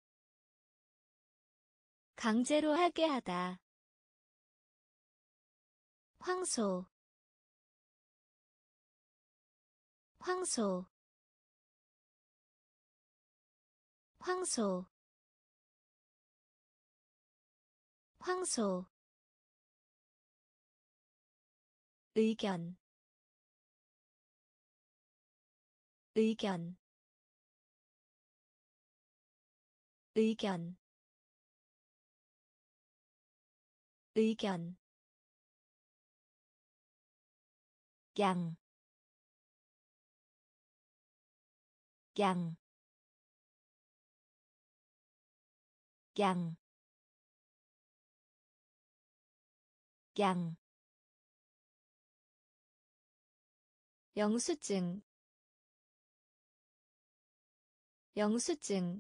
강제로 하게 하다 황소 황소 황소 황소 의견 의견 의견 의견 양, 양, 양, 양 영수증 영수증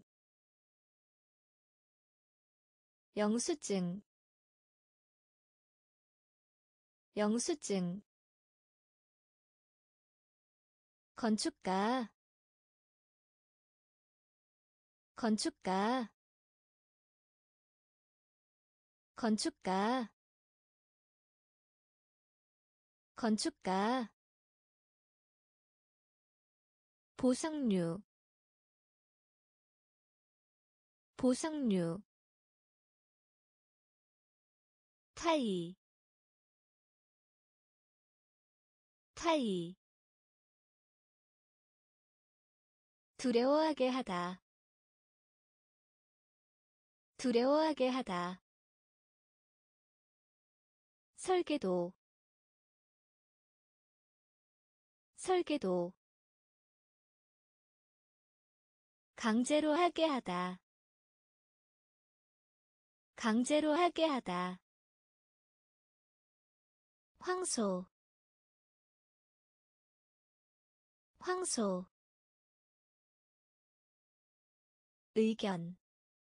영수증 영수증 건축가 건축가 건축가 건축가 보상류 보상류 타이 타이 두려워하게 하다 두려워하게 하다 설계도 설계도 강제로 하게 하다 강제로 하게 하다 황소 황소 의견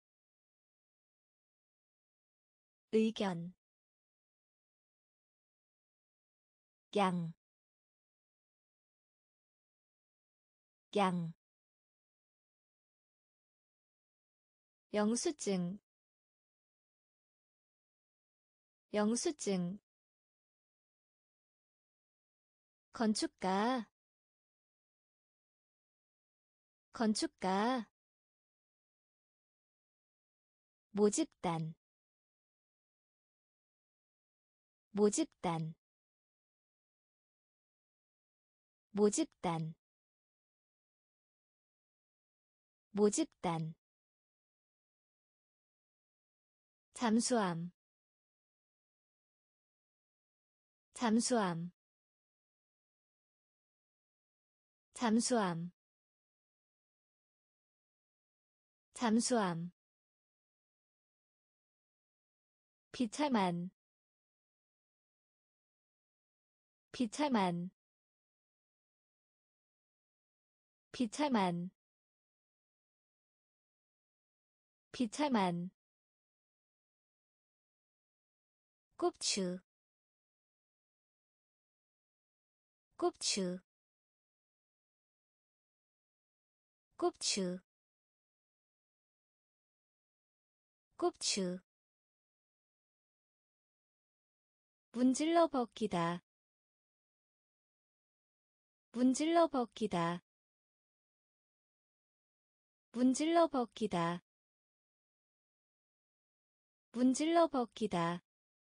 의견 양, 양 영수증 영수증 건축가 건축가 모집단 모집단 모집단 모집단 잠수함 잠수함 잠수함 잠수함 비참한 비참한 비참한 비참한 꼽추 꼽추 꼽추 꼽추 문질러 벗기다 문질러 벗기다 문질러 벗기다 문질러 벗기다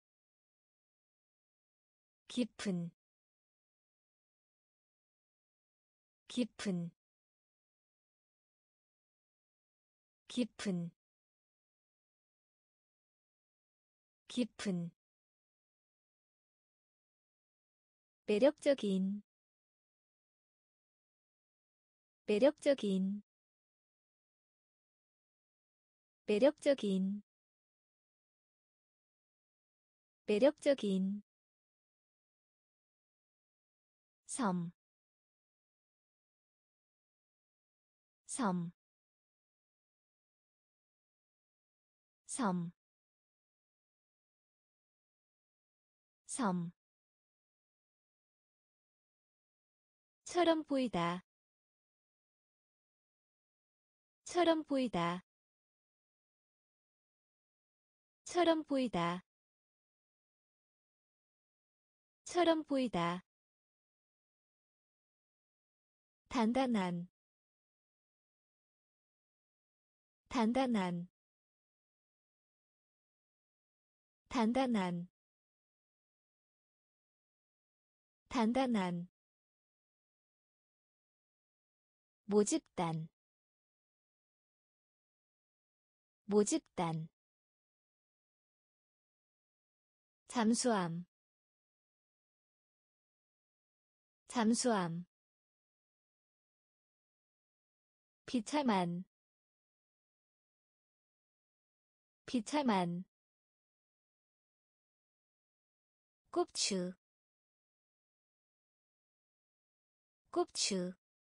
깊은 깊은 깊은 깊은 매력적인 매력적인 매력적인 매력적인 섬, 섬, 섬, 섬 처럼 보이다 처럼 보이다 처럼 보이다 처럼 보이다 단단한 단단한 단단한 단단한 모집단 모집단 잠수함 잠수함 비참한 비참한 꼽추 꼽추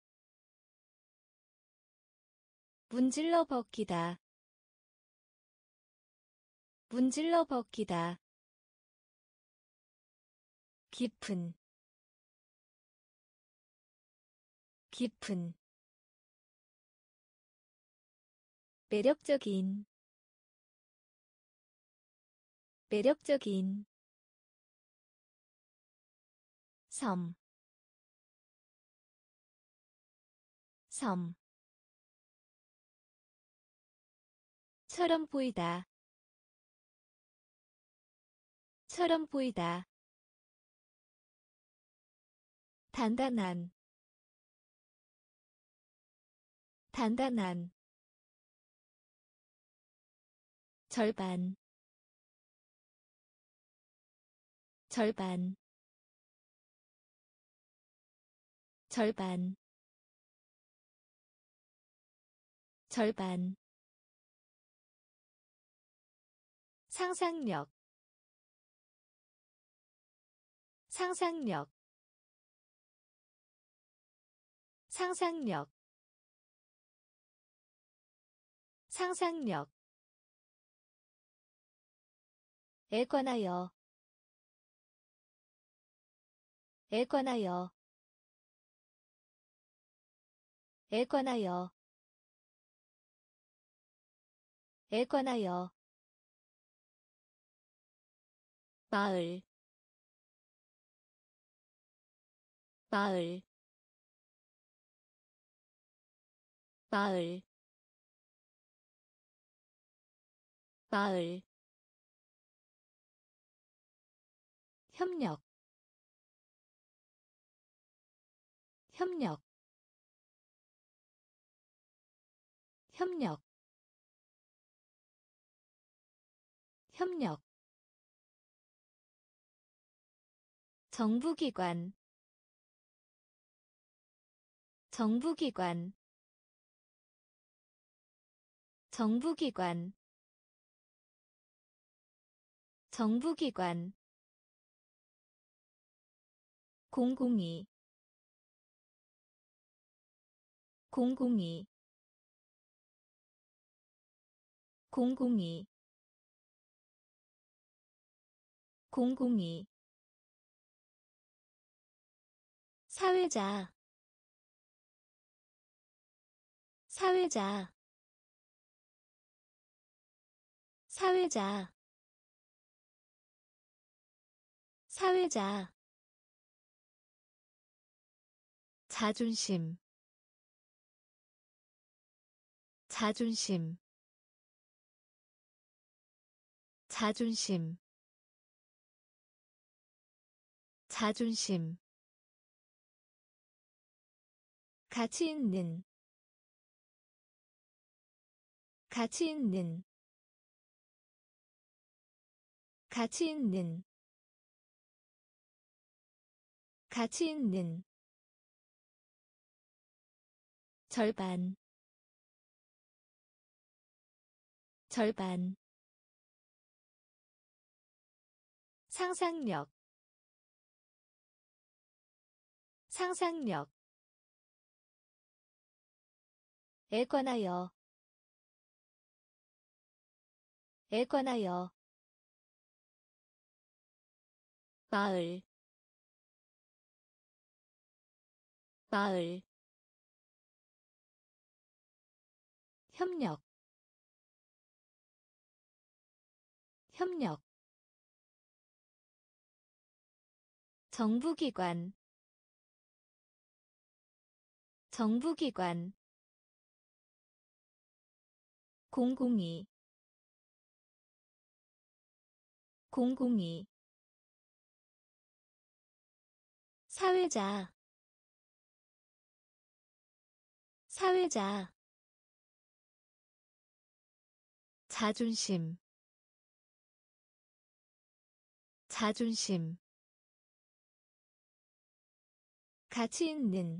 문질러 벗기다 문질러 벗기다 깊은 깊은 매력적인 매력적인 섬, 섬 처럼 보이다 처럼 보이다 단단한 단단한 절반 절반 절반 절반 상상력 상상력 상상력 상상력 에 관하여 에 관하여 에 관하여 에 관하여 마을 마을 마을 마을 협력 협력 협력 협력 정부기관 정부기관 정부기관 정부기관 공공이 공공이 공공이 공공이 사회자 사회자 사회자, 사회자, 자존심, 자존심, 자존심, 자존심, 가치 있는, 가치 있는, 가치 있는, 가치 있는, 절반, 절반, 상상력, 상상력, 에 관하여, 에 관하여, 마을, 마을, 협력, 협력, 정부기관, 정부기관, 공공이, 공공이, 사회자, 사회자, 자존심, 자존심, 가치 있는,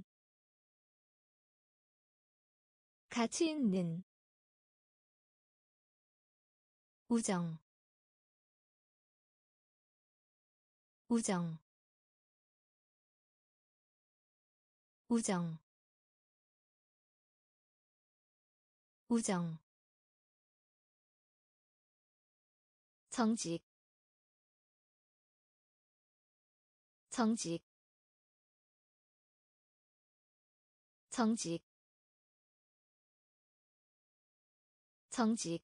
가치 있는, 우정, 우정, 우정, 우정, 정직, 정직, 정직, 정직,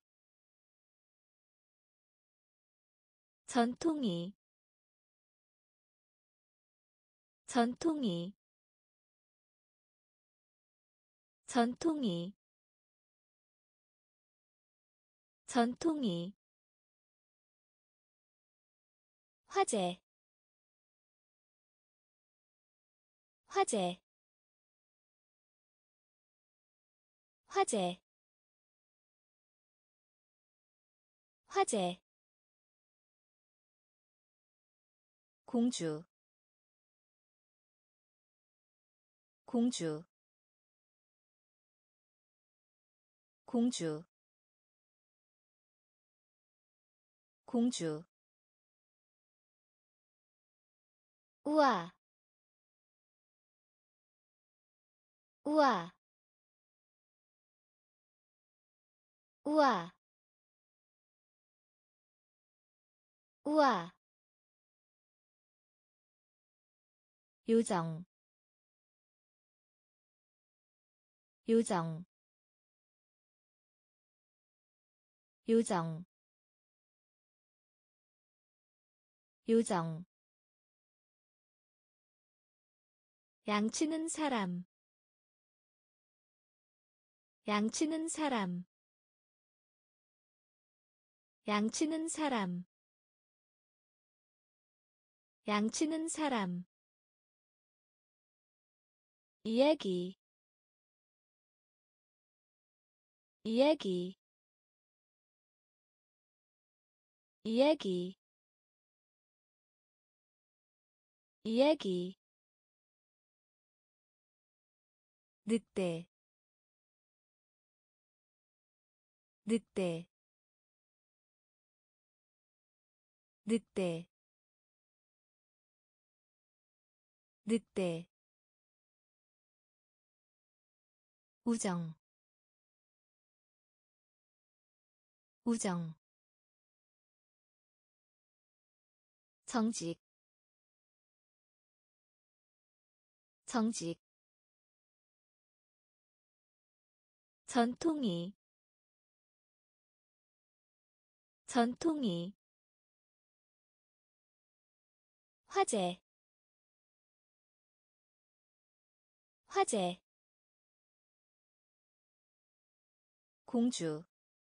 전통이, 전통이, 전통이, 전통이, 화재, 화재, 화재, 화재, 공주, 공주, 공주, 공주, 우아, 우아, 우아, 우아, 요정, 요정, 요정, 요정, 양치는 사람, 양치는 사람, 양치는 사람, 양치는 사람, 이야기, 이야기, 이야기, 이야기, 늑대, 늑대, 늑대, 늑대, 우정, 우정, 정직, 정직, 전통이, 전통이 화재 화재 공주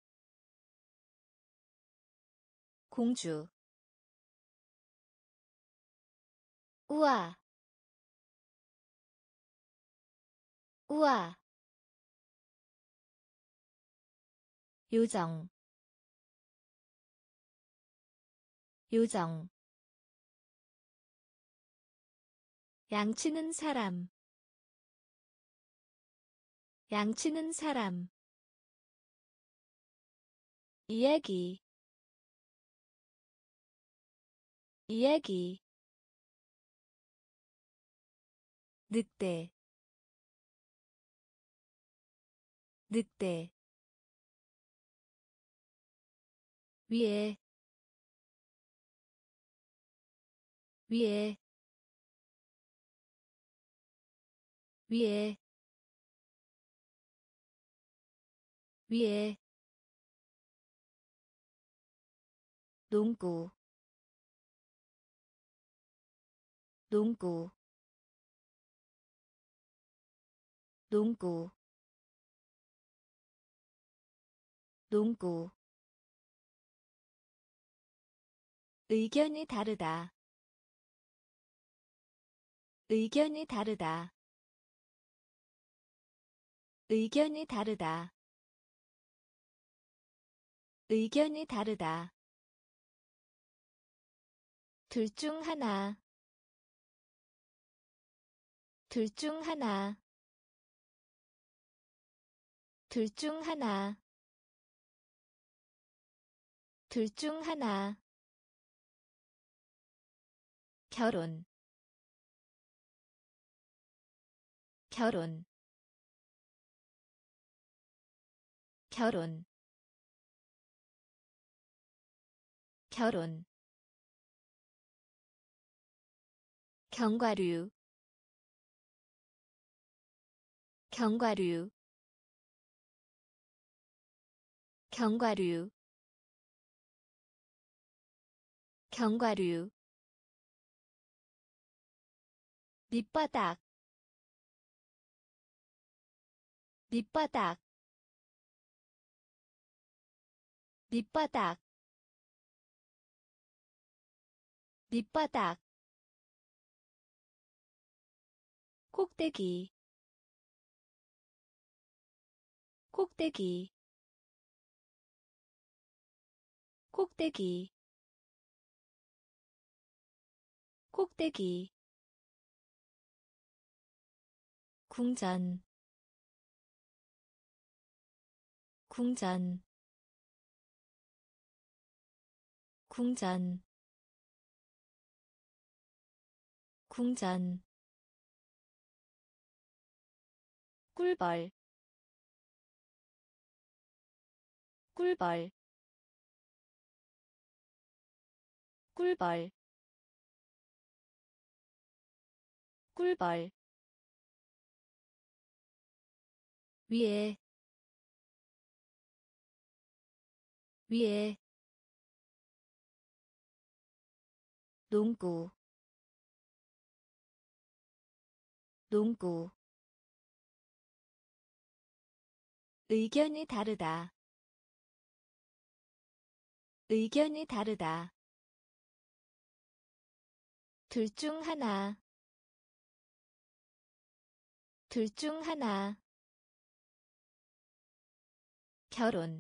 공주 우아 우아 요정 요정 양치는 사람 양치는 사람 이야기 이야기 늑대 늑대 위에 위에 위에 위에 농구 농구 농구 농구 의견이 다르다 의견이 다르다 의견이 다르다 의견이 다르다 둘 중 하나 둘 중 하나 둘 중 하나 둘 중 하나 결혼 결혼 결혼 결혼 견과류 견과류 견과류 견과류 밑바닥 밑바닥 밑바닥 밑바닥 꼭대기 꼭대기 꼭대기 꼭대기 궁전 궁전 궁전 궁전 꿀벌 꿀벌 꿀벌 꿀벌 위에 위에 농구 농구 의견이 다르다 의견이 다르다 둘 중 하나 둘 중 하나 결혼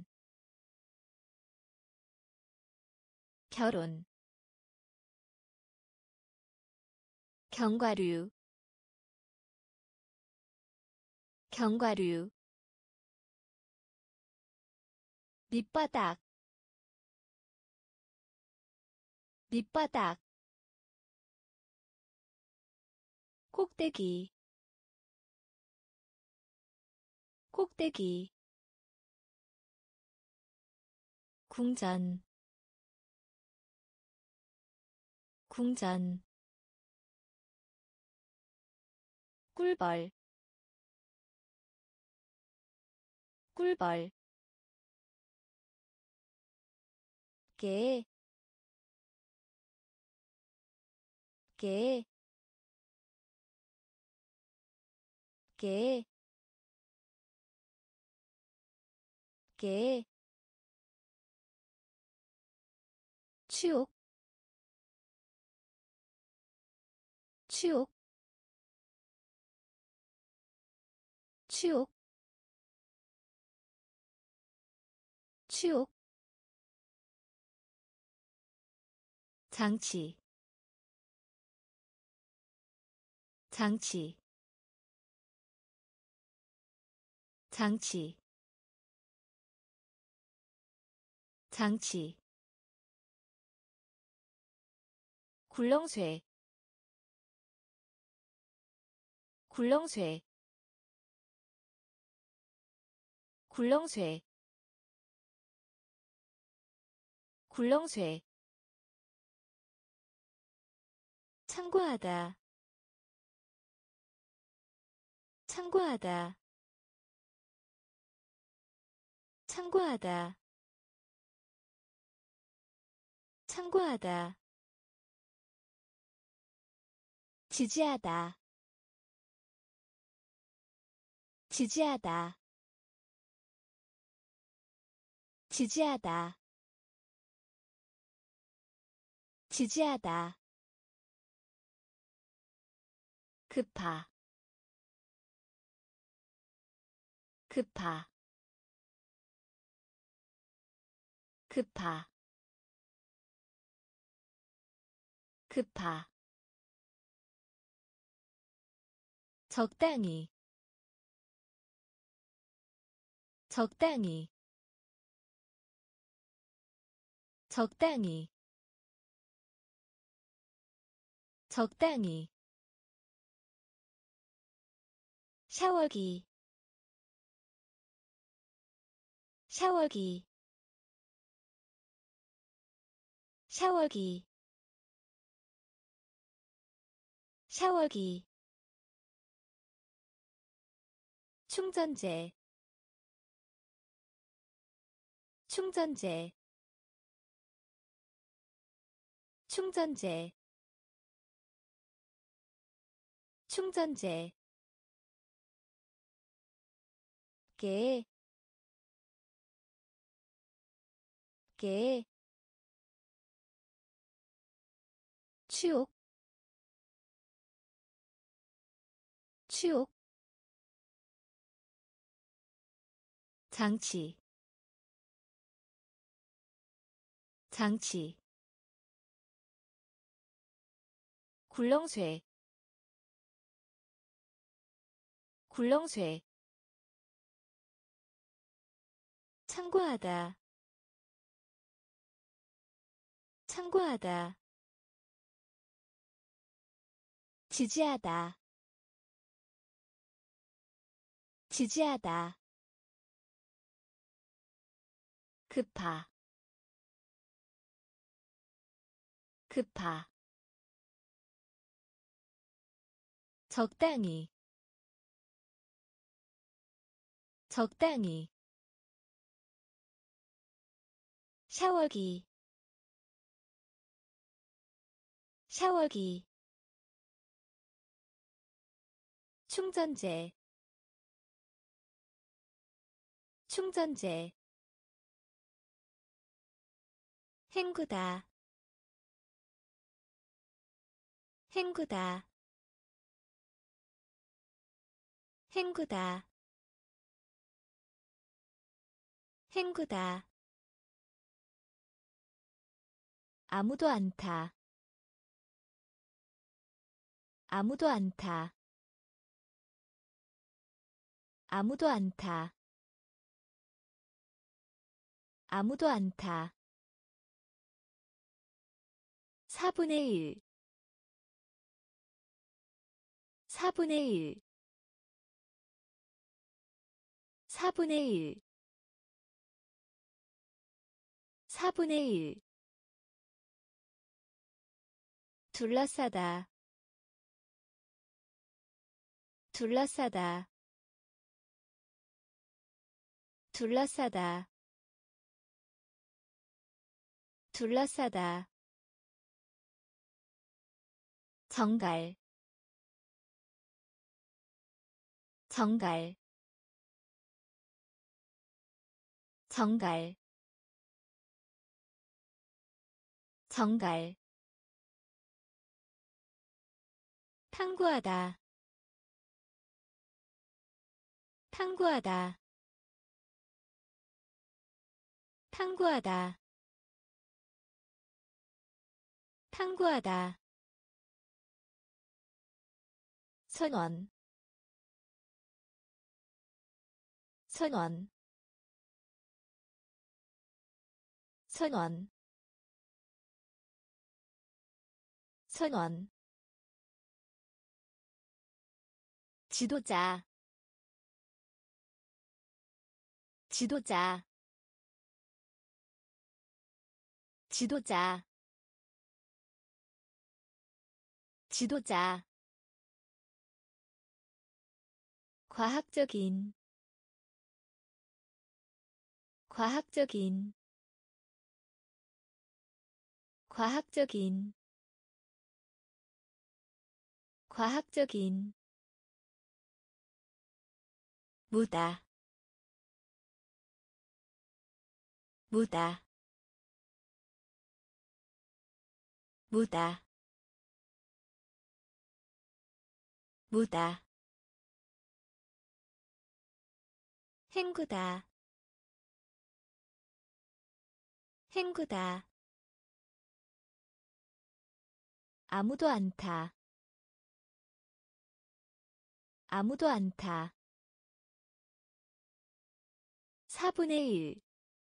결혼 견과류 견과류 밑바닥 밑바닥 꼭대기 꼭대기 궁전 궁전 꿀벌 꿀벌 개, 개, 개, 개, 치욕, 치욕, 치욕, 치욕, 장치, 장치, 장치, 장치, 굴렁쇠, 굴렁쇠, 굴렁쇠, 굴렁쇠, 참고하다, 참고하다, 참고하다, 참고하다, 지지하다, 지지하다, 지지하다, 지지하다, 급하, 급하, 급하, 급하, 적당히, 적당히, 적당히, 적당히, 샤워기, 샤워기, 샤워기, 샤워기, 충전재, 충전재, 충전재, 충전재, 개, 개, 치욕, 치욕, 장치, 장치, 굴렁쇠, 굴렁쇠, 참고하다, 참고하다, 지지하다, 지지하다, 급하, 급하, 적당히, 적당히, 샤워기, 샤워기, 충전재, 충전재, 헹구다, 헹구다, 헹구다, 헹구다, 아무도 않다, 아무도 않다, 아무도 않다, 아무도 않다, 사분의 일, 사분의 일, 사분의 일, 사분의 일, 둘러싸다, 둘러싸다, 둘러싸다, 둘러싸다 정갈 정갈 정갈 정갈 탐구하다 탐구하다 탐구하다 탐구하다 선원 선원 선원 선원 지도자 지도자 지도자 지도자 과학적인 과학적인 과학적인 과학적인 무다 무다 무다 무다 헹구다 헹구다 아무도 않다 아무도 않다 사분의 일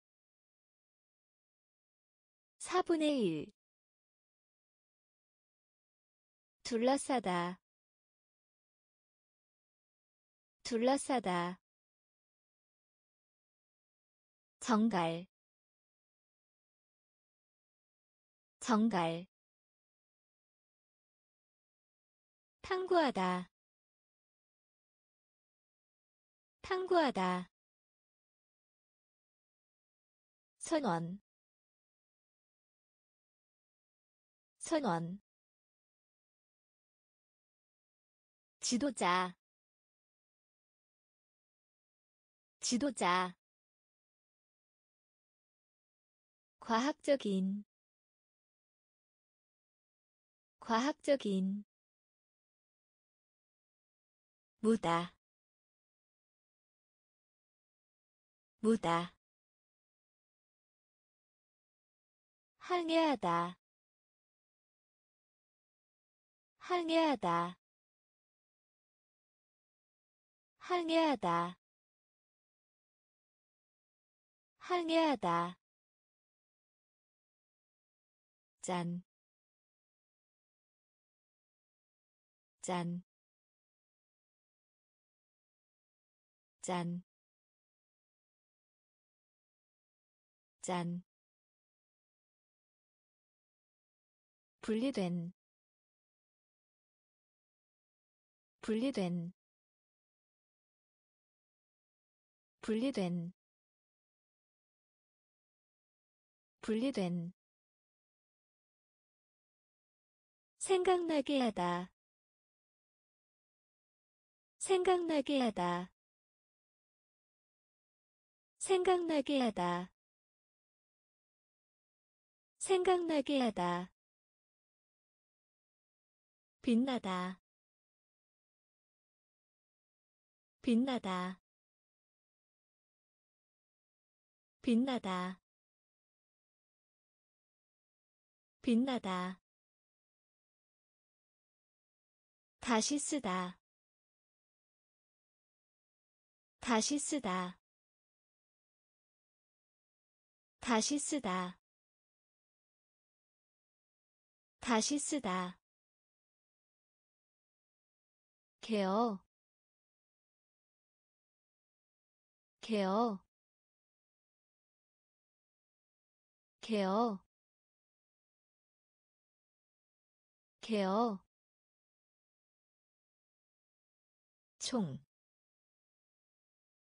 사분의 일 둘러싸다 둘러싸다 정갈 정갈 탐구하다 탐구하다 선원 선원 지도자 지도자 과학적인 과학적인 무다 무다 항해하다 항해하다 항해하다 항해하다 짠, 짠, 짠, 짠. 분리된, 분리된, 분리된, 분리된. 생각나게 하다, 생각나게 하다, 생각나게 하다, 생각나게 하다. 빛나다, 빛나다, 빛나다, 빛나다. 다시 쓰다, 다시 쓰다, 다시 쓰다, 다시 쓰다. 케어, 케어, 케어, 케어. 총,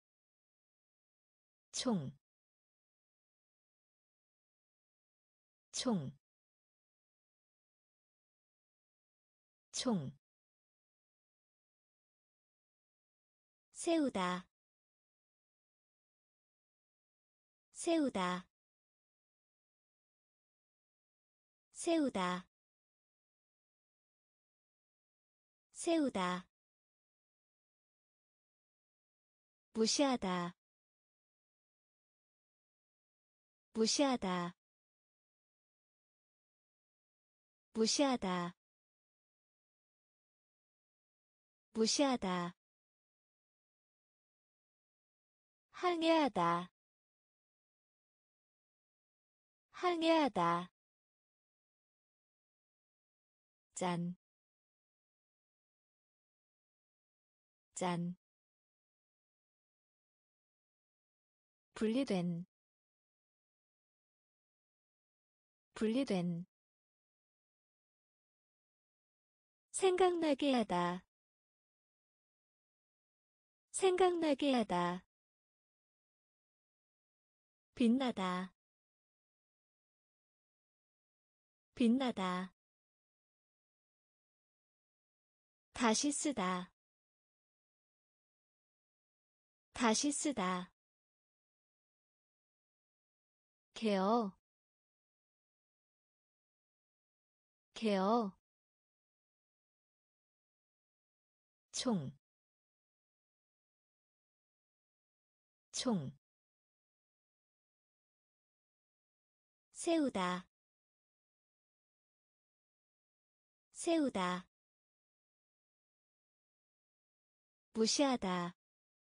총, 총, 총, 세우다, 세우다, 세우다, 세우다, 무시하다, 무시하다, 무시하다, 무시하다, 항해하다, 항해하다, 짠, 짠, 분리된, 분리된, 생각나게 하다, 생각나게 하다, 빛나다, 빛나다, 다시 쓰다, 다시 쓰다, 케어, 케어, 총, 총, 세우다, 세우다, 무시하다,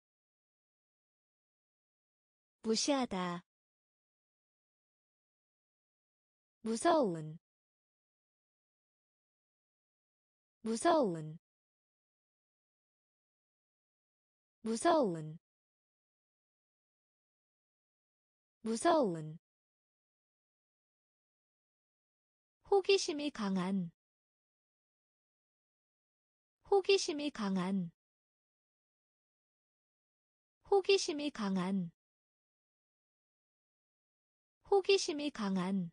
무시하다, 무서운, 무서운, 무서운, 무서운, 호기심이 강한, 호기심이 강한, 호기심이 강한, 호기심이 강한,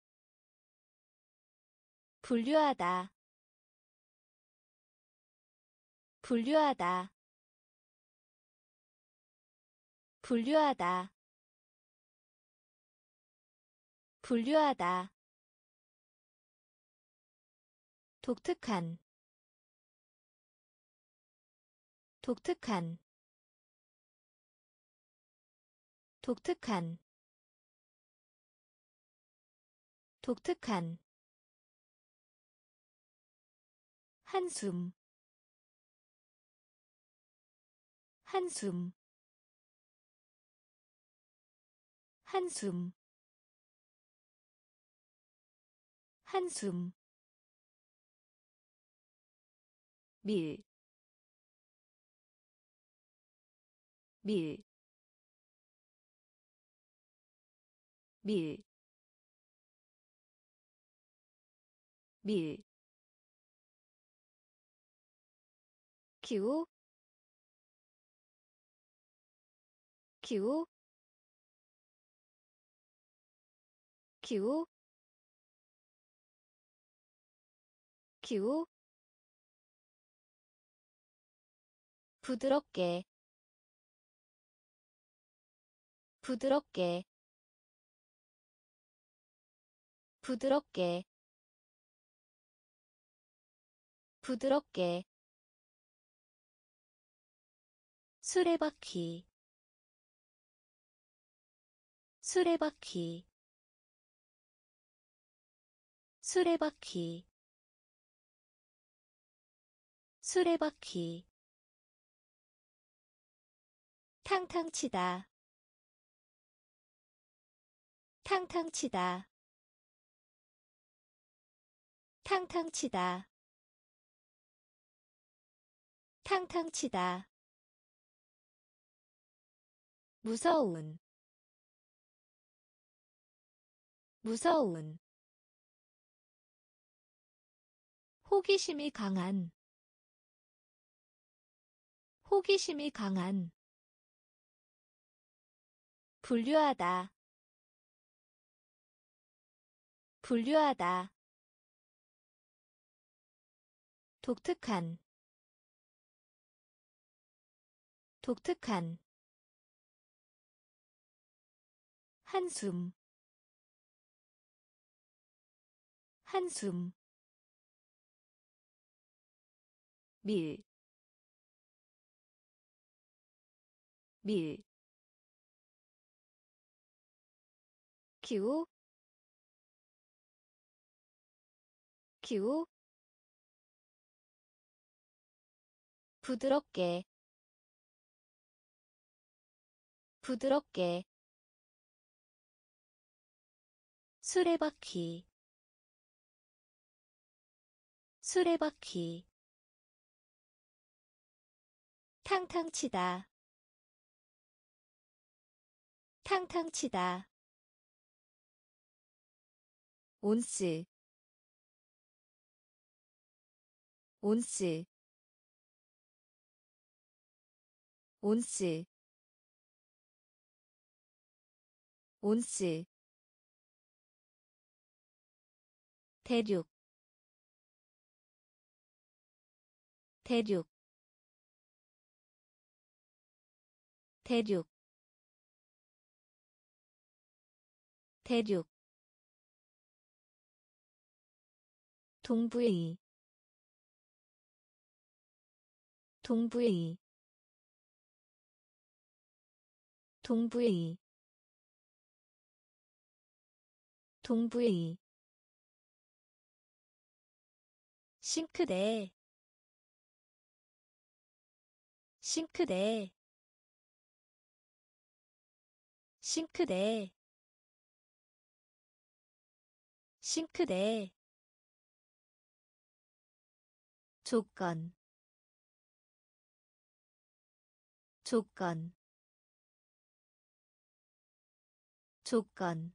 분류하다, 분류하다, 분류하다, 분류하다, 독특한, 독특한, 독특한, 독특한, 한숨, 한숨, 한숨, 한숨, 밀, 밀, 밀, 밀, 기후, 기후, 기후, 기후, 부드럽게, 부드럽게, 부드럽게, 부드럽게, 수레바퀴, 수레바퀴, 수레바퀴, 수레바퀴, 탕탕 치다, 탕탕 치다, 탕탕 치다, 탕탕 치다, 무서운, 무서운, 호기심이 강한, 호기심이 강한, 분류하다, 분류하다 독특한 독특한 한숨 한숨 밀, 밀, 기후, 기후, 부드럽게, 부드럽게, 수레바퀴, 수레바퀴, 탕탕 치다, 탕탕 치다, 온스, 온스, 온스, 온스, 대륙, 대륙, 대륙, 대륙, 동부의, 동부의, 동부의, 동부의, 싱크대, 싱크대, 싱크대, 싱크대, 조건, 조건, 조건,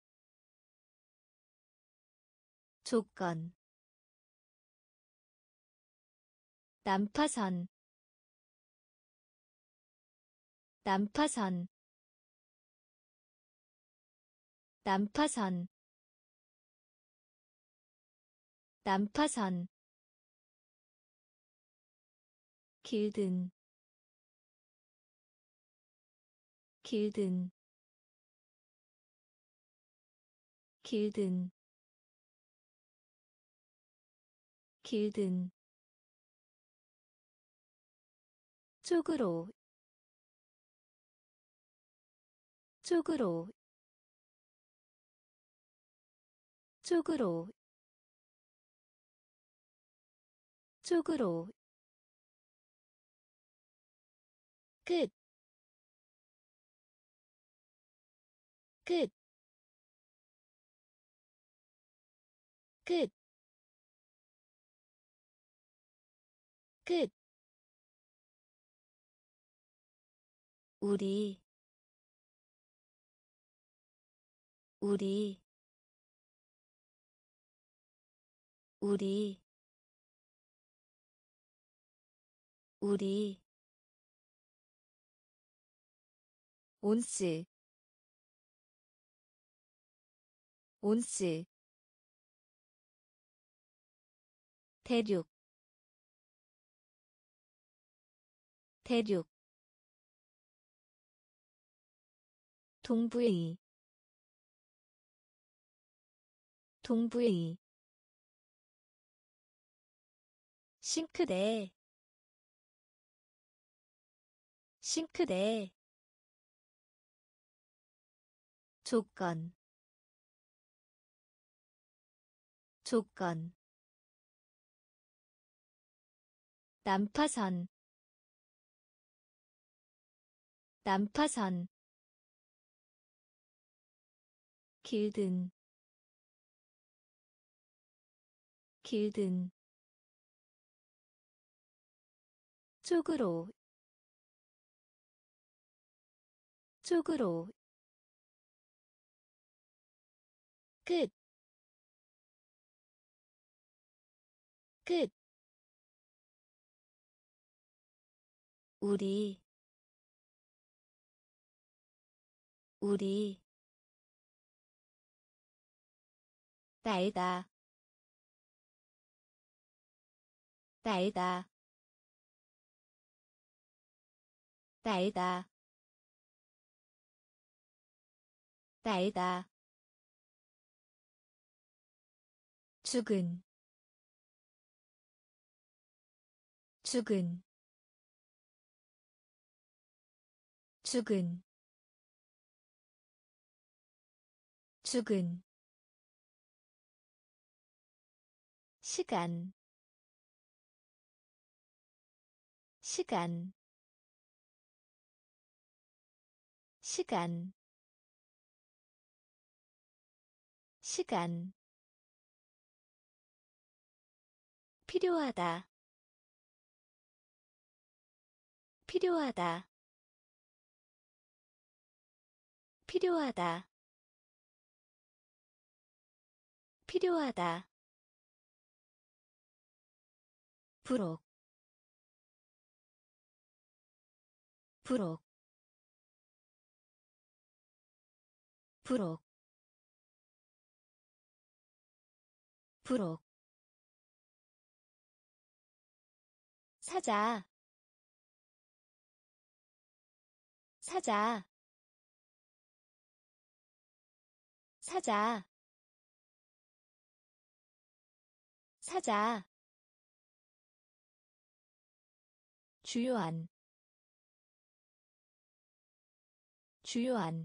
조건, 난파선, 난파선, 난파선, 난파선, 길든, 길든, 길든, 길든, 쪽으로, 쪽으로, 쪽으로, 쪽으로, 끝, 끝, 끝, 끝, 우리, 우리, 우리, 우리, 온스, 온스, 대륙, 대륙, 동부의, 동부의, 싱크대, 싱크대, 조건, 조건, 난파선, 난파선, 길든, 길든, 쪽으로, 쪽으로, 끝, 끝, 우리, 우리, 날다 날다 날다 날다 죽은 죽은 죽은 죽은 시간 시간 시간 시간 필요하다 필요하다 필요하다 필요하다 부록 부록 부록 부록 사자 사자 사자 사자 주요한 주요한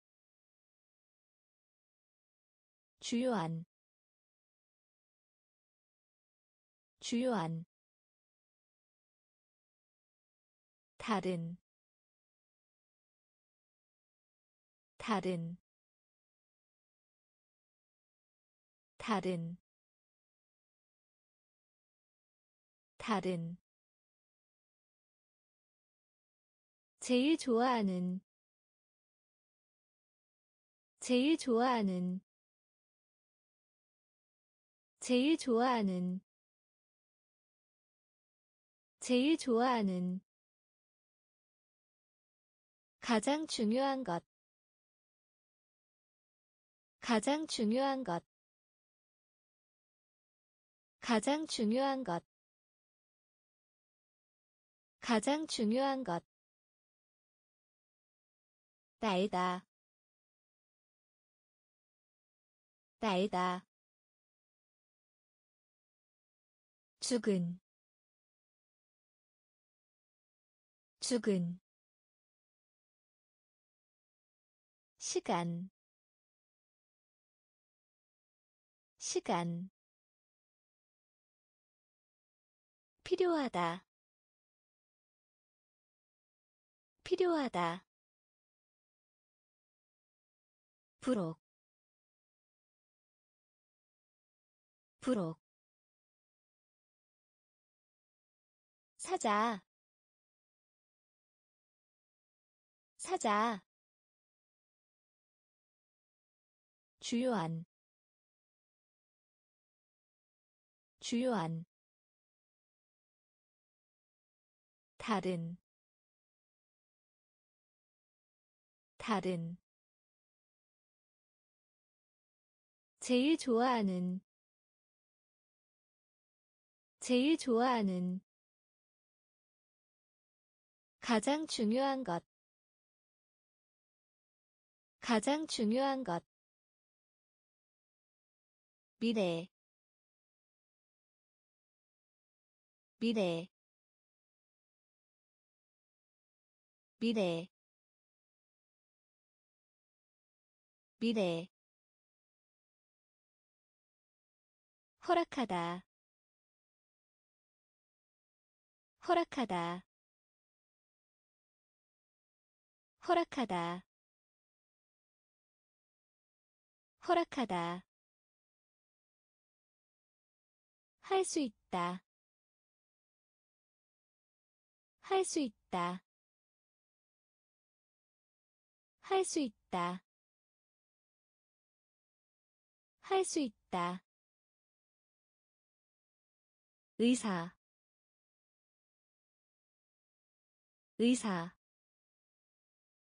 주요한 주요한 다른 다른 다른 다른 제일 좋아하는 제일 좋아하는 제일 좋아하는 제일 좋아하는 가장 중요한 것 가장 중요한 것 가장 중요한 것 가장 중요한 것 날다 날다 죽은 죽은 시간 시간 필요하다 필요하다 부록 부록 사자 사자 주요한 주요한 다른 다른 제일 좋아하는 제일 좋아하는 가장 중요한 것 가장 중요한 것 미래 미래 미래 미래 허락하다 허락하다 허락하다 허락하다 할 수 있다 할 수 있다 할 수 있다 할 수 있다 의사 의사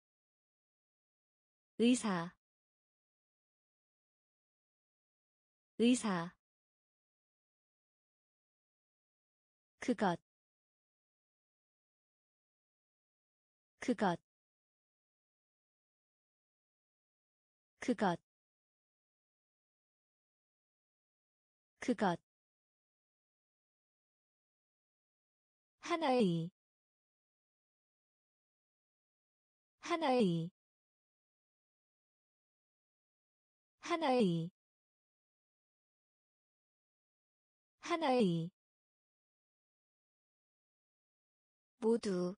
의사 의사 그것 그것 그것 그것 하나의 하나의 하나의 하나의 모두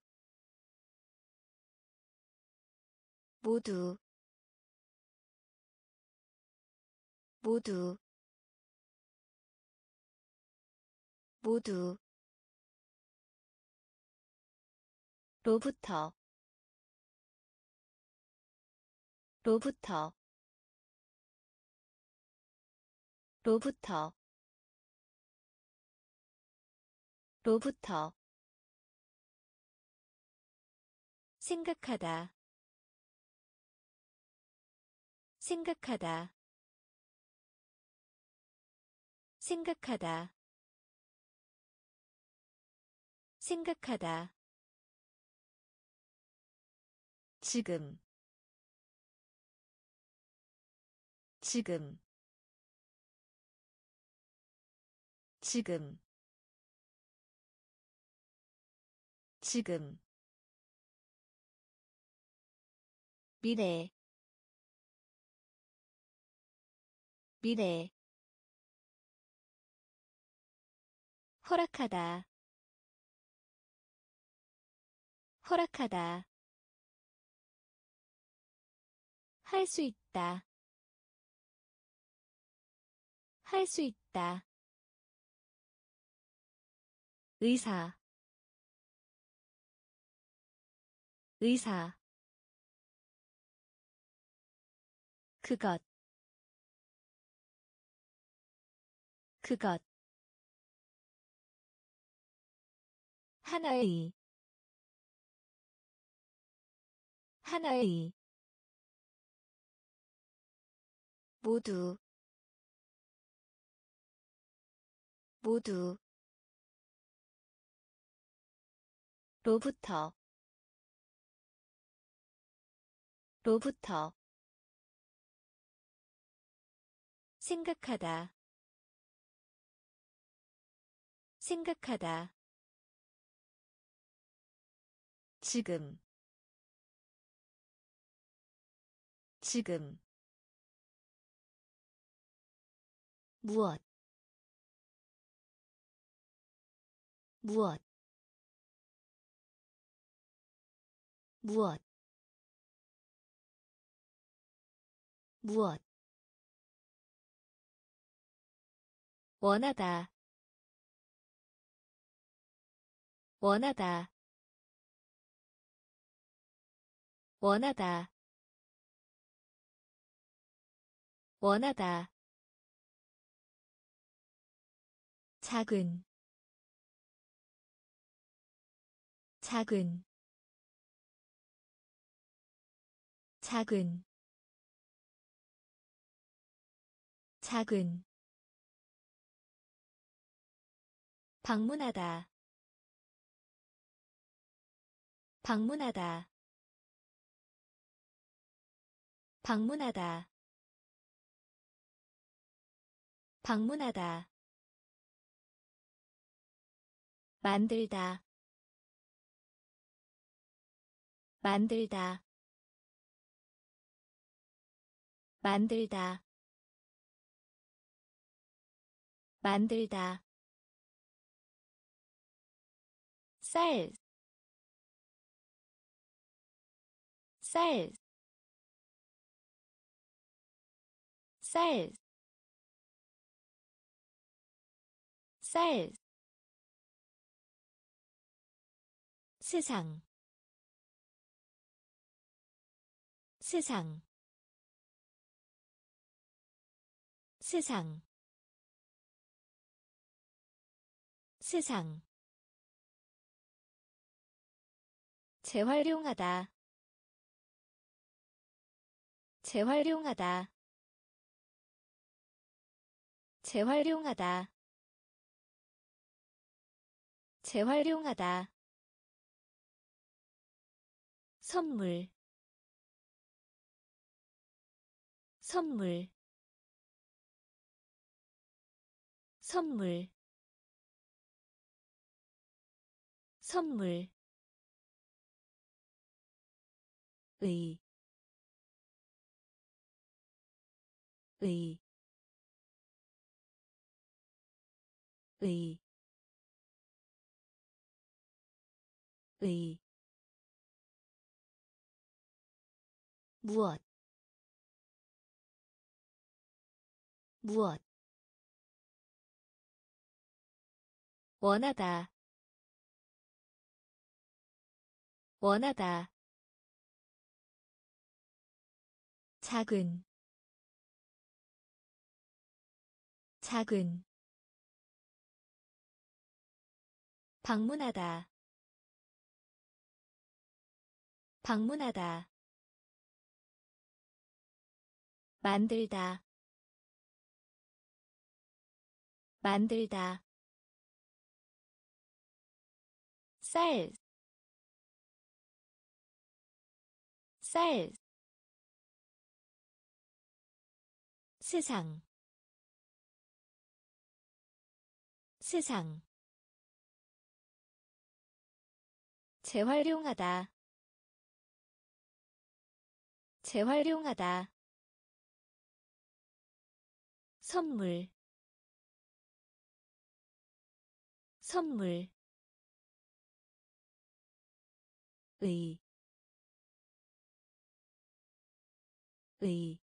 모두 모두 모두 로부터 로부터 로부터 로부터 생각하다 생각하다 생각하다 생각하다 지금 지금 지금 지금 미래 미래 허락하다 허락하다 할 수 있다 할 수 있다 의사 의사 그것 그것 하나의 하나의 모두 모두 로부터 로부터 생각하다 생각하다 지금 지금 무엇 무엇 무엇 무엇 원하다 원하다 원하다 원하다 작은 작은 작은 작은 방문하다 방문하다 방문하다 방문하다 만들다 만들다 만들다 만들다 쌀, 쌀, 쌀, 쌀, 세상, 세상, 세상, 세상, 재활용하다, 재활용하다, 재활용하다 재활용하다 선물 선물 선물 선물 의, 의, 의, 의, 무엇, 무엇, 원하다, 원하다, 작은, 작은, 방문하다, 방문하다, 만들다, 만들다, 쌀, 쌀, 세상, 세상, 재활용하다, 재활용하다, 선물, 선물, 의, 의,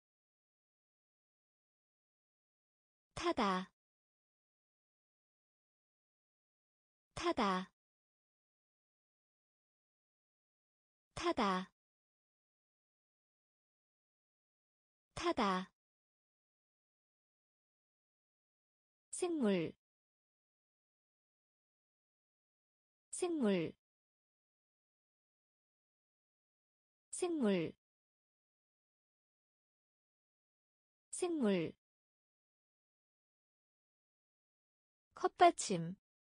타다, 타다, 타다, 타다, 생물, 생물, 생물, 생물, 컵받침,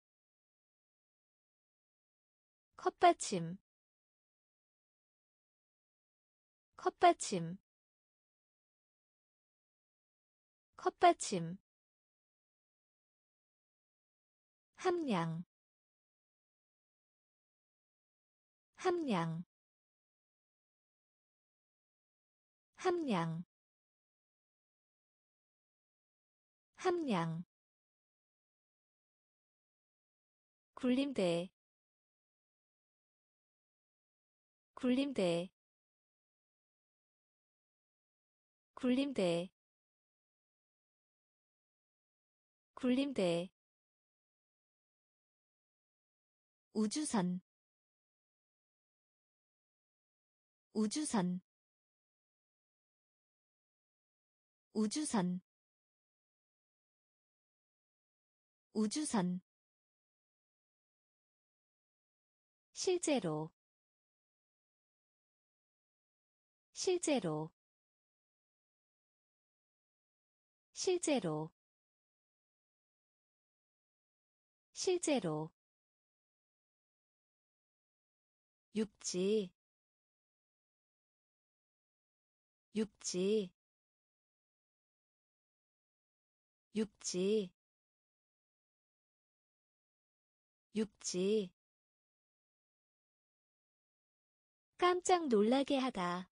컵받침, 컵받침, 컵받침, 함량, 함량, 함량, 함량, 굴림대, 굴림대, 굴림대, 굴림대, 우주선, 우주선, 우주선, 우주선, 실제로, 실제로, 실제로, 실제로, 육지, 육지, 육지, 육지, 깜짝 놀라게 하다,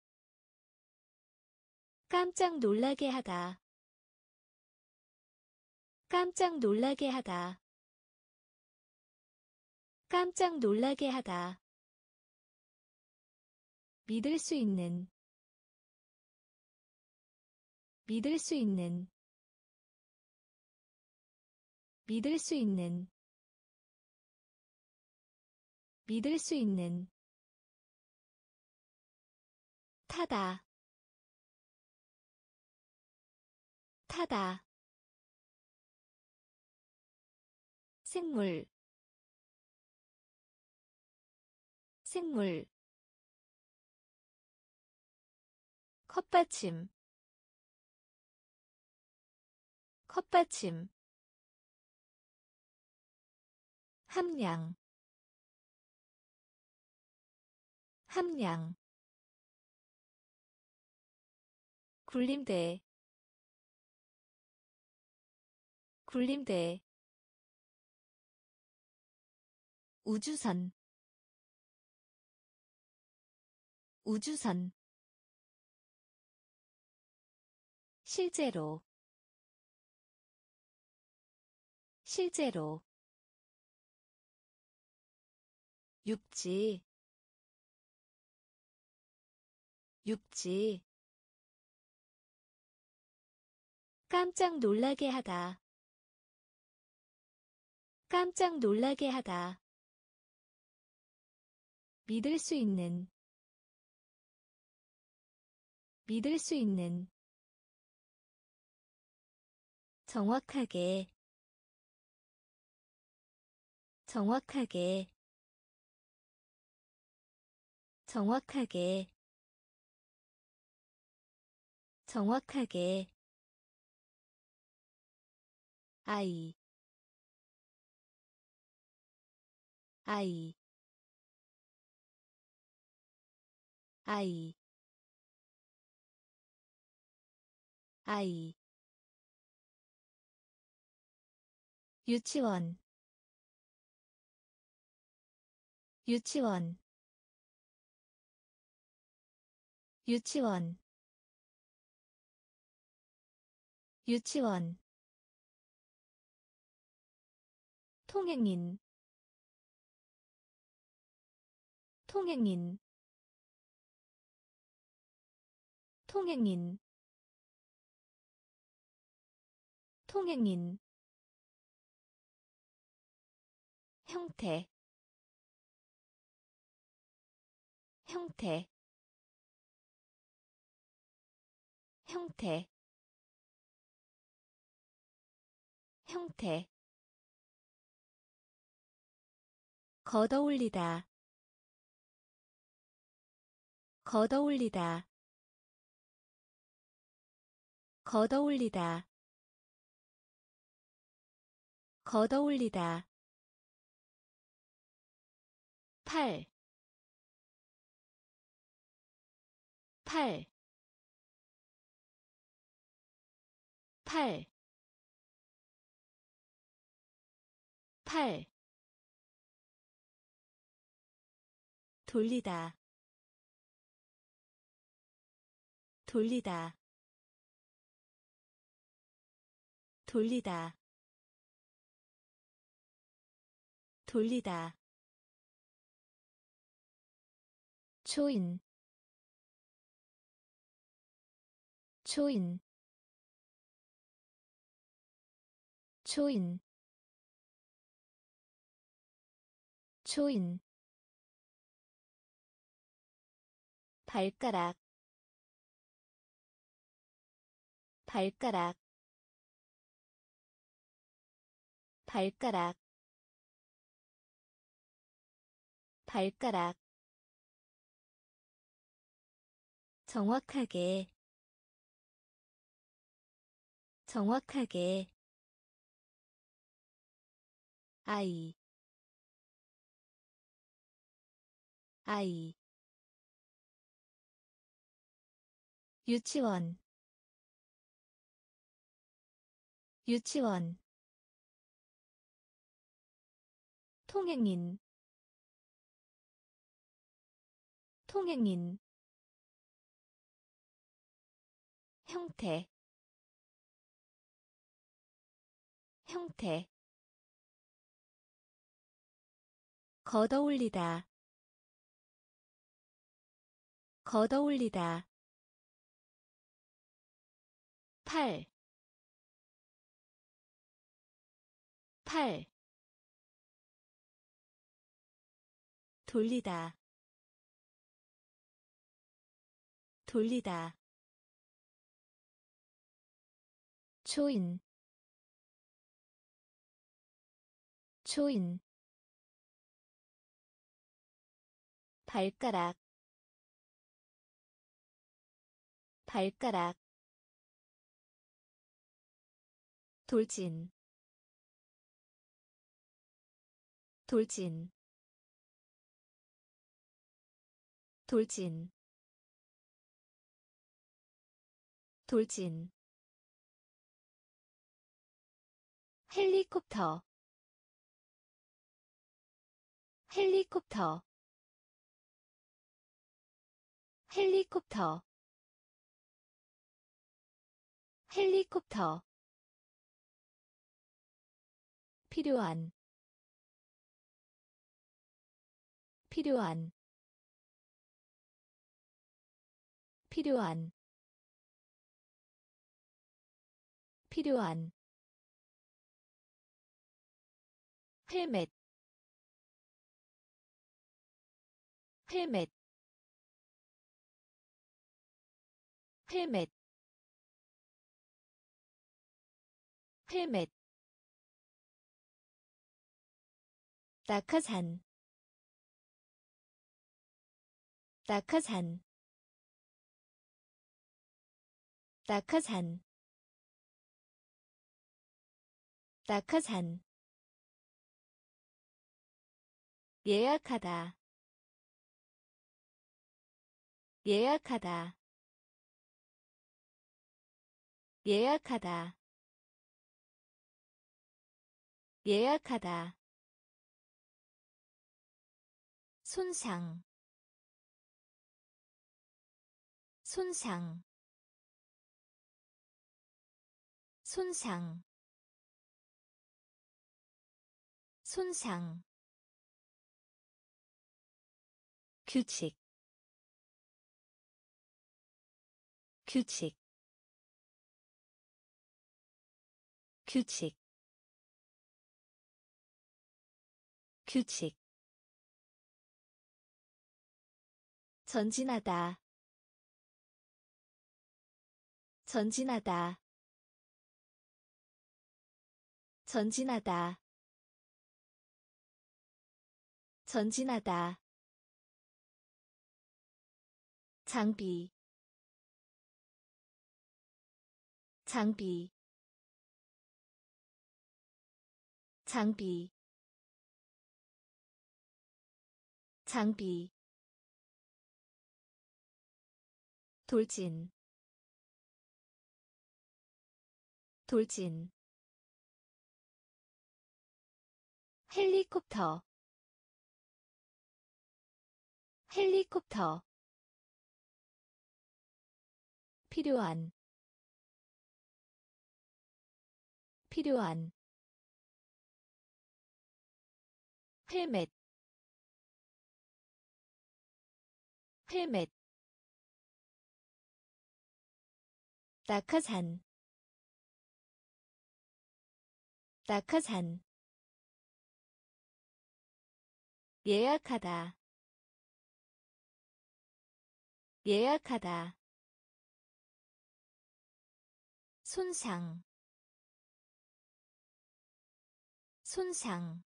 깜짝 놀라게 하다, 깜짝 놀라게 하다, 깜짝 놀라게 하다, 믿을 수 있는, 믿을 수 있는, 믿을 수 있는, 믿을 수 있는, 타다, 타다, 생물, 생물, 컵받침, 컵받침 함량 함량 굴림대 굴림대 우주선 우주선 실제로 실제로 육지 육지 깜짝 놀라게 하다 깜짝 놀라게 하다 믿을 수 있는 믿을 수 있는 정확하게 정확하게 정확하게 정확하게 아이 아이 아이 아이 유치원 유치원 유치원 유치원 통행인 통행인 통행인 통행인 형태 형태 형태 형태 걷어올리다 걷어올리다 걷어올리다 걷어올리다 팔, 팔, 팔, 팔, 돌리다, 돌리다, 돌리다, 돌리다, 초인, 초인, 초인, 초인, 발가락, 발가락, 발가락, 발가락, 정확하게, 정확하게, 아이, 아이, 유치원, 유치원, 통행인, 통행인, 형태, 형태, 걷어올리다, 걷어올리다, 팔, 팔, 돌리다, 돌리다, 초인, 초인, 발가락, 발가락, 돌진 돌진 돌진 돌진 헬리콥터 헬리콥터 헬리콥터 헬리콥터 필요한 필요한 필요한 필요한 헬멧 헬멧 헬멧 헬멧 낙하산 낙하산 낙하산 낙하산 예약하다 예약하다 예약하다 예약하다 손상 손상 손상 손상 규칙 규칙 규칙 규칙 전진하다 전진하다 전진하다 전진하다 장비 장비 장비 장비 돌진 돌진 헬리콥터 헬리콥터 필요한 필요한 헬멧 헬멧 낙하산 낙하산 예약하다 예약하다 손상 손상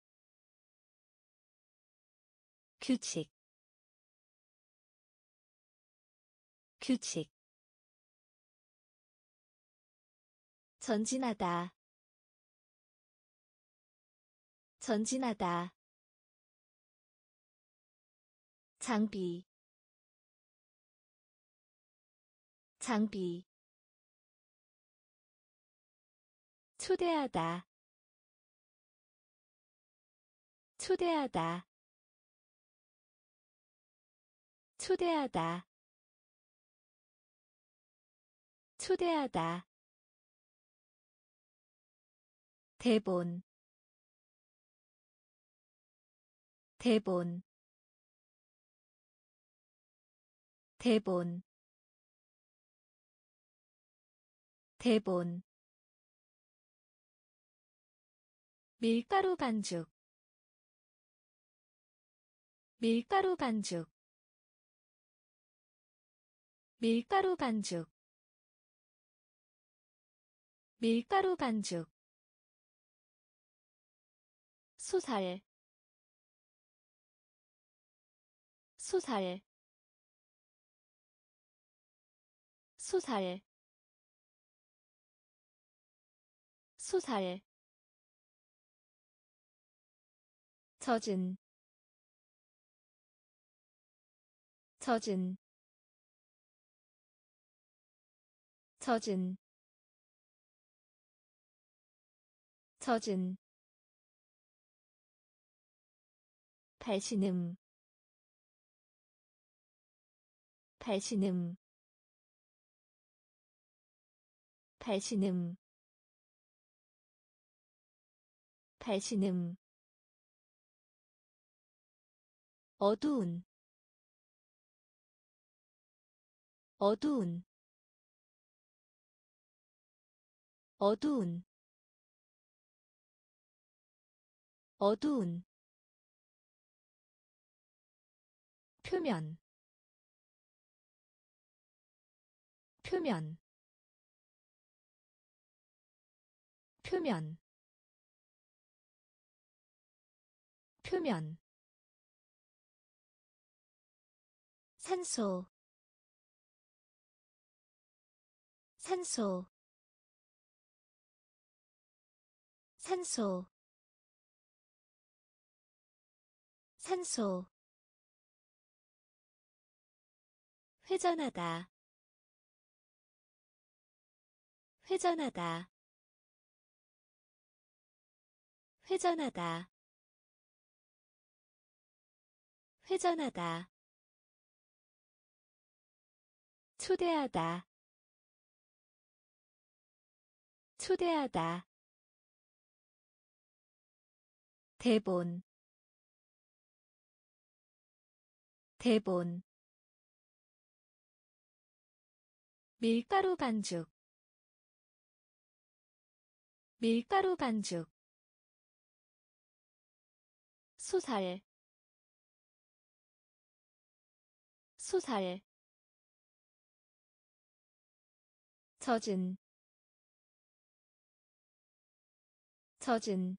규칙 규칙 전진하다 전진하다 장비 장비 초대하다 초대하다 초대하다 초대하다 대본 대본 대본 대본 밀가루 반죽 밀가루 반죽 밀가루 반죽 밀가루 반죽 소살 소살 소살 소살 젖은 젖은 젖은 젖은 발신음 발신음 발신음 발신음 어두운 어두운 어두운 어두운 표면 표면 표면 표면 산소 산소 산소 산소 회전하다 회전하다 회전하다 회전하다 초대하다 초대하다 대본 대본 밀가루 반죽 밀가루 반죽 소살 소살 젖은 젖은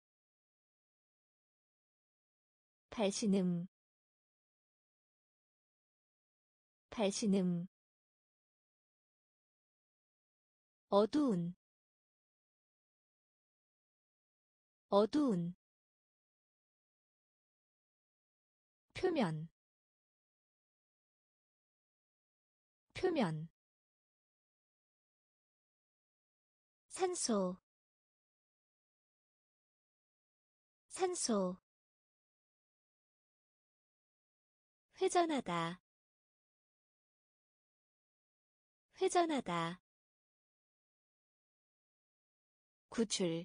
발신음 발신음 어두운 어두운 표면 표면 산소 산소 회전하다 회전하다 구출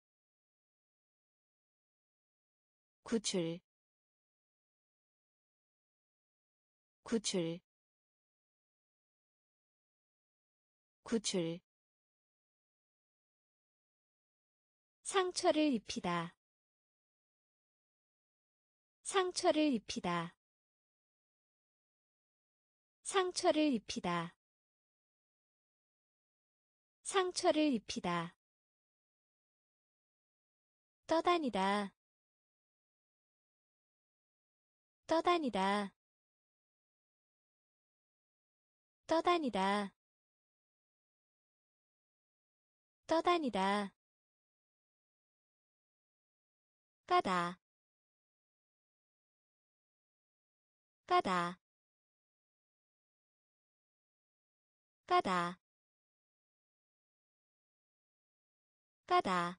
구출 구출 구출 상처를 입히다 상처를 입히다 상처를 입히다 상처를 입히다 떠다니다 떠다니다 떠다니다 떠다니다 까다 까다 까다 까다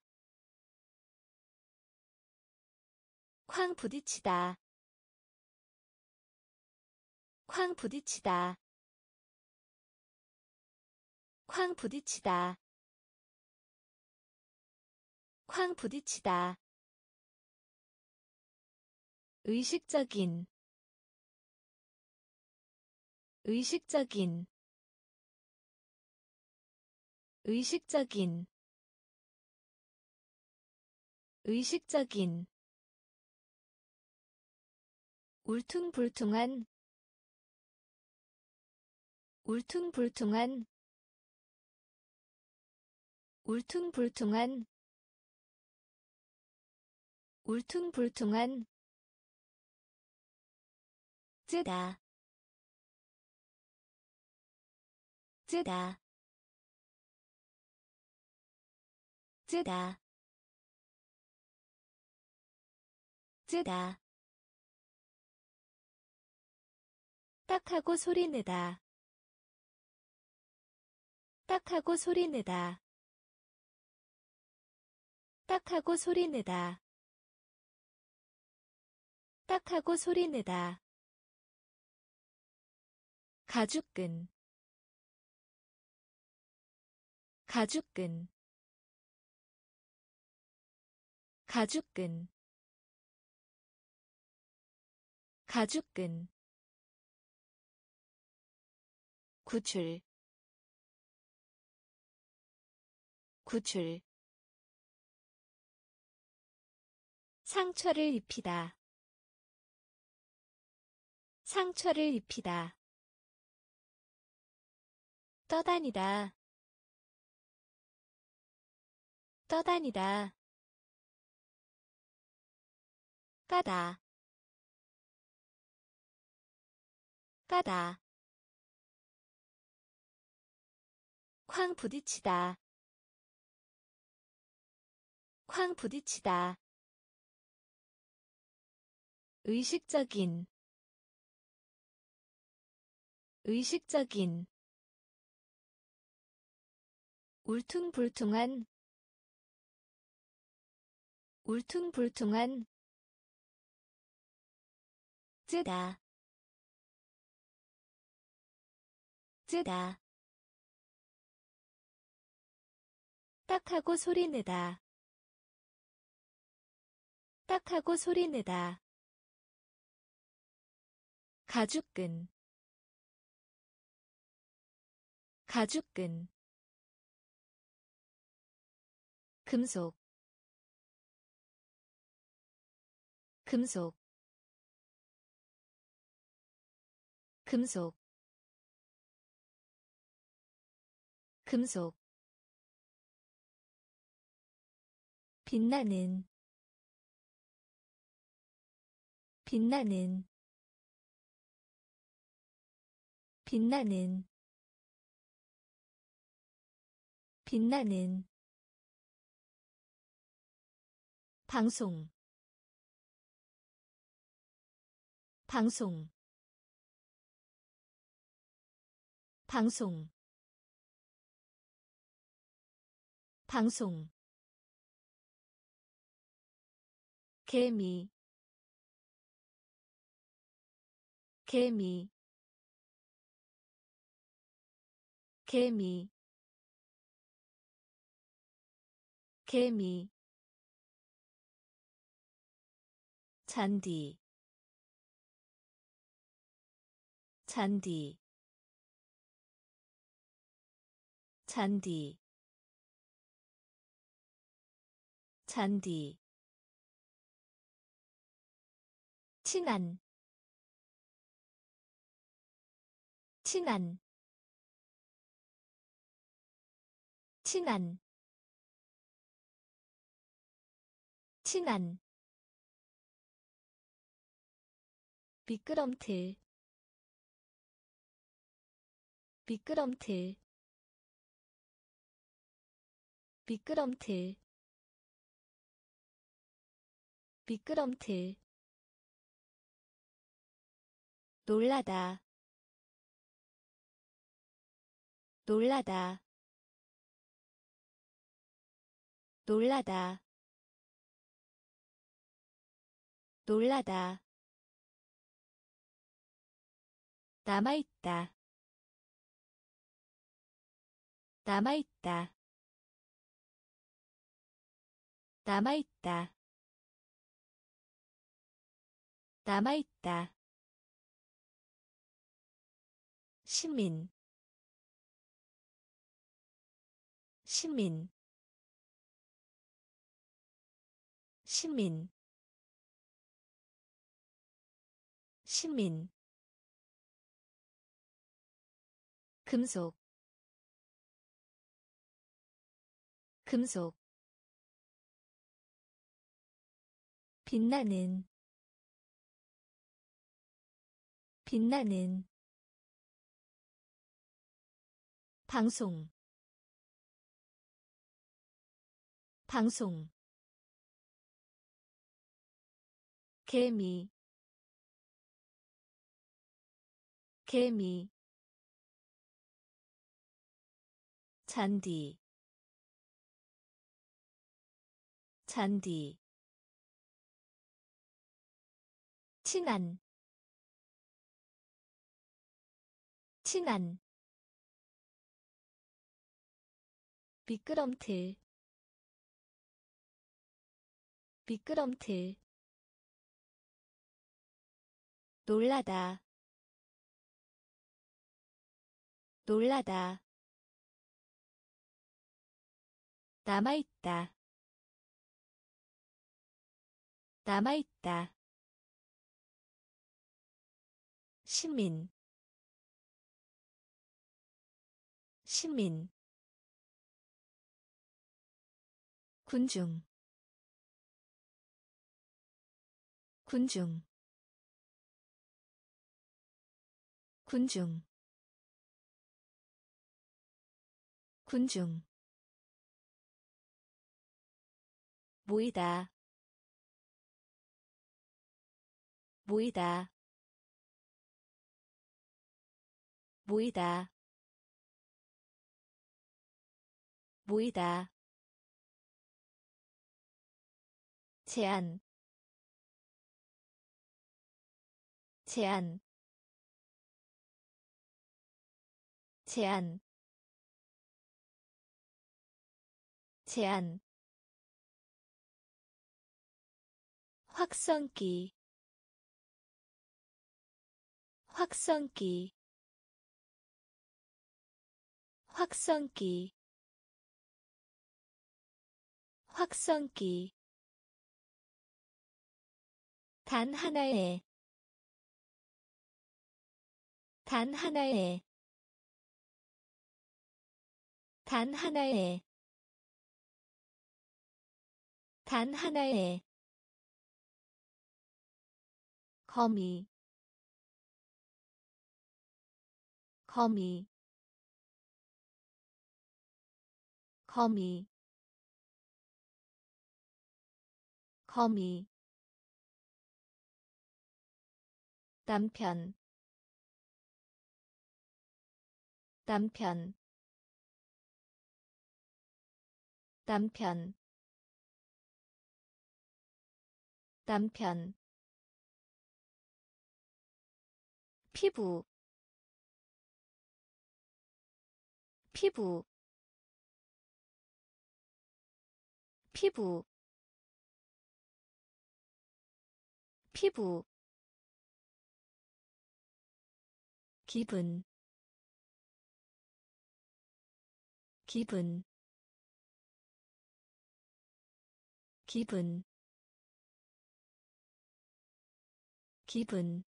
쾅 부딪히다 쾅 부딪히다 쾅 부딪히다 쾅 부딪히다 의식적인 의식적인 의식적인 의식적인 울퉁불퉁한 울퉁불퉁한 울퉁불퉁한 울퉁불퉁한 뜨다 뜨다 뜨다 뜨다 딱하고 소리내다 딱하고 소리내다 딱하고 소리내다 딱하고 소리내다 가죽끈 가죽끈 가죽끈 가죽끈 구출 구출 상처를 입히다 상처를 입히다 떠다니다 떠다니다 까다 까다 쾅 부딪히다 쾅 부딪히다 의식적인 의식적인 울퉁불퉁한 울퉁불퉁한 뜨다 뜨다 딱하고 소리내다 딱하고 소리내다 가죽끈 가죽끈 금속 금속 금속 금속 빛나는 빛나는 빛나는 빛나는 방송 방송 방송 방송 개미 개미 개미 개미 잔디 잔디 잔디 잔디 친한 친한 친한 친한 미끄럼틀 미끄럼틀 미끄럼틀 미끄럼틀 놀라다 놀라다 놀라다 놀라다 남아있다 남아있다 남아있다 남아있다 시민 시민 시민 시민 금속 금속 빛나는 빛나는 방송 방송 개미 개미 잔디 잔디 친한 친한 미끄럼틀 미끄럼틀 놀라다 놀라다 남아있다 남아있다 시민 시민 군중 군중 군중 군중 모이다 모이다 모이다 모이다 제한 제한 제한 제한 확성기 확성기 확성기 확성기 단 하나의 단 하나의 단 하나의 단 하나의 거미 거미 거미 거미 남편 남편 남편 남편 피부 피부 피부 피부 기분 기분 기분 기분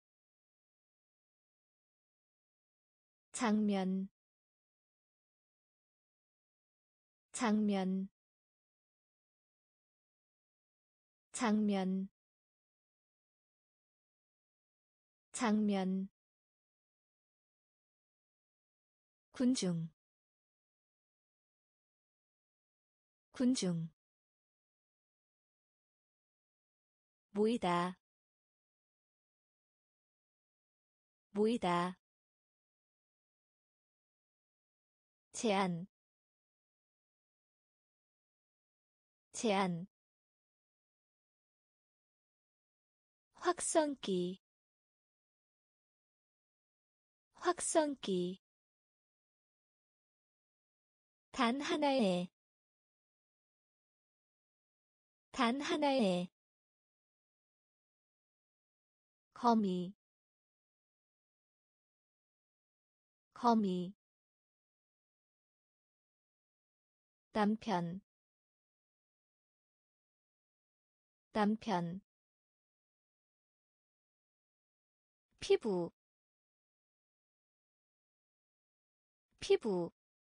장면 장면 장면 장면 군중 군중 모이다 모이다 제한 제한 확성기 확성기 단 하나의 단 하나의 거미 거미 남편 남편 피부 피부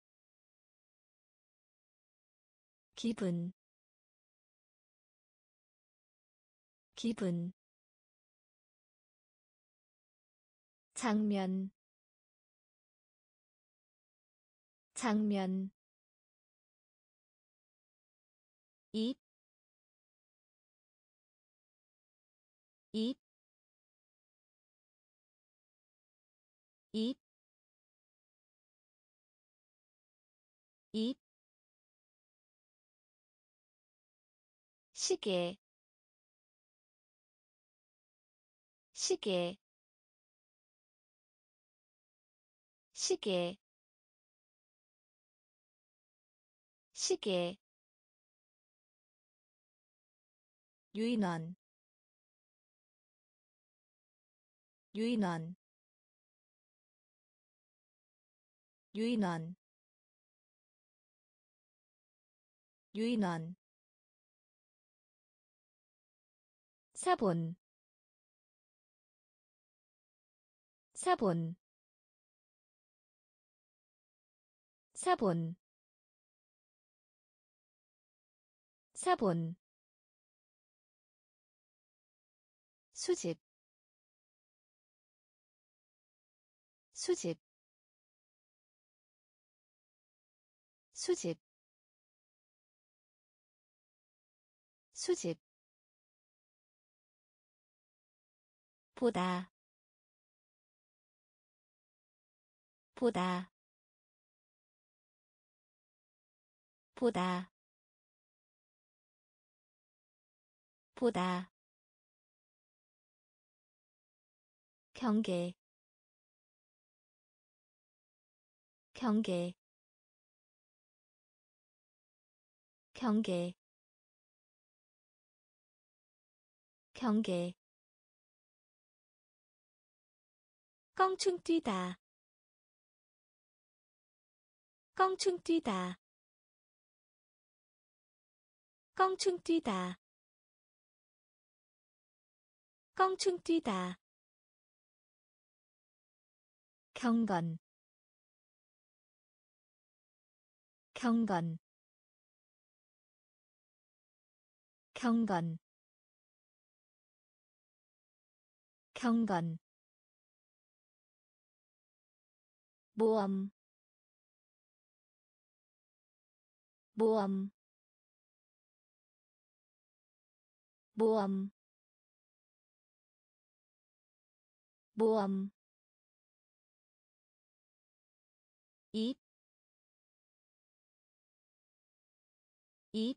기분 기분 장면 장면 입, 입, 입, 입, 시계, 시계, 시계, 시계, 유인원, 유인원, 유인원, 유인원, 사본, 사본, 사본, 사본, 수집, 수집, 수집, 수집, 보다, 보다, 보다, 보다, 경계, 경계, 경계, 경계, 껑충 뛰다, 껑충 뛰다, 껑충 뛰다, 껑충 뛰다, 경건, 경건, 경건, 경건, 모험, 모험, 모험, 모험, 입, 입,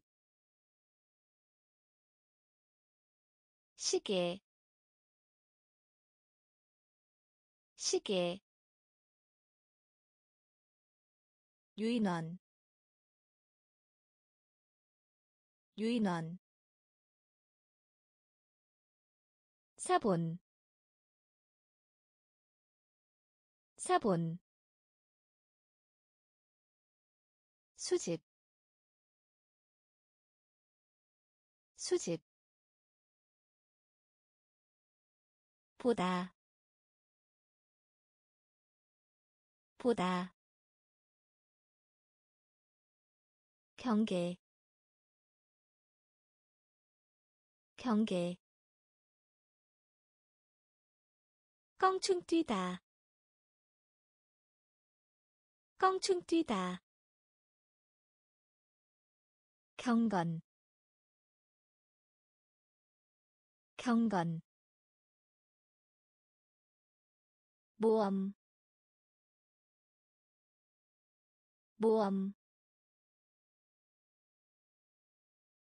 시계, 시계, 유인원, 유인원, 사본, 사본, 수집, 수집, 보다, 보다, 경계, 경계, 껑충 뛰다, 껑충 뛰다, 경건, 경건, 모험, 모험,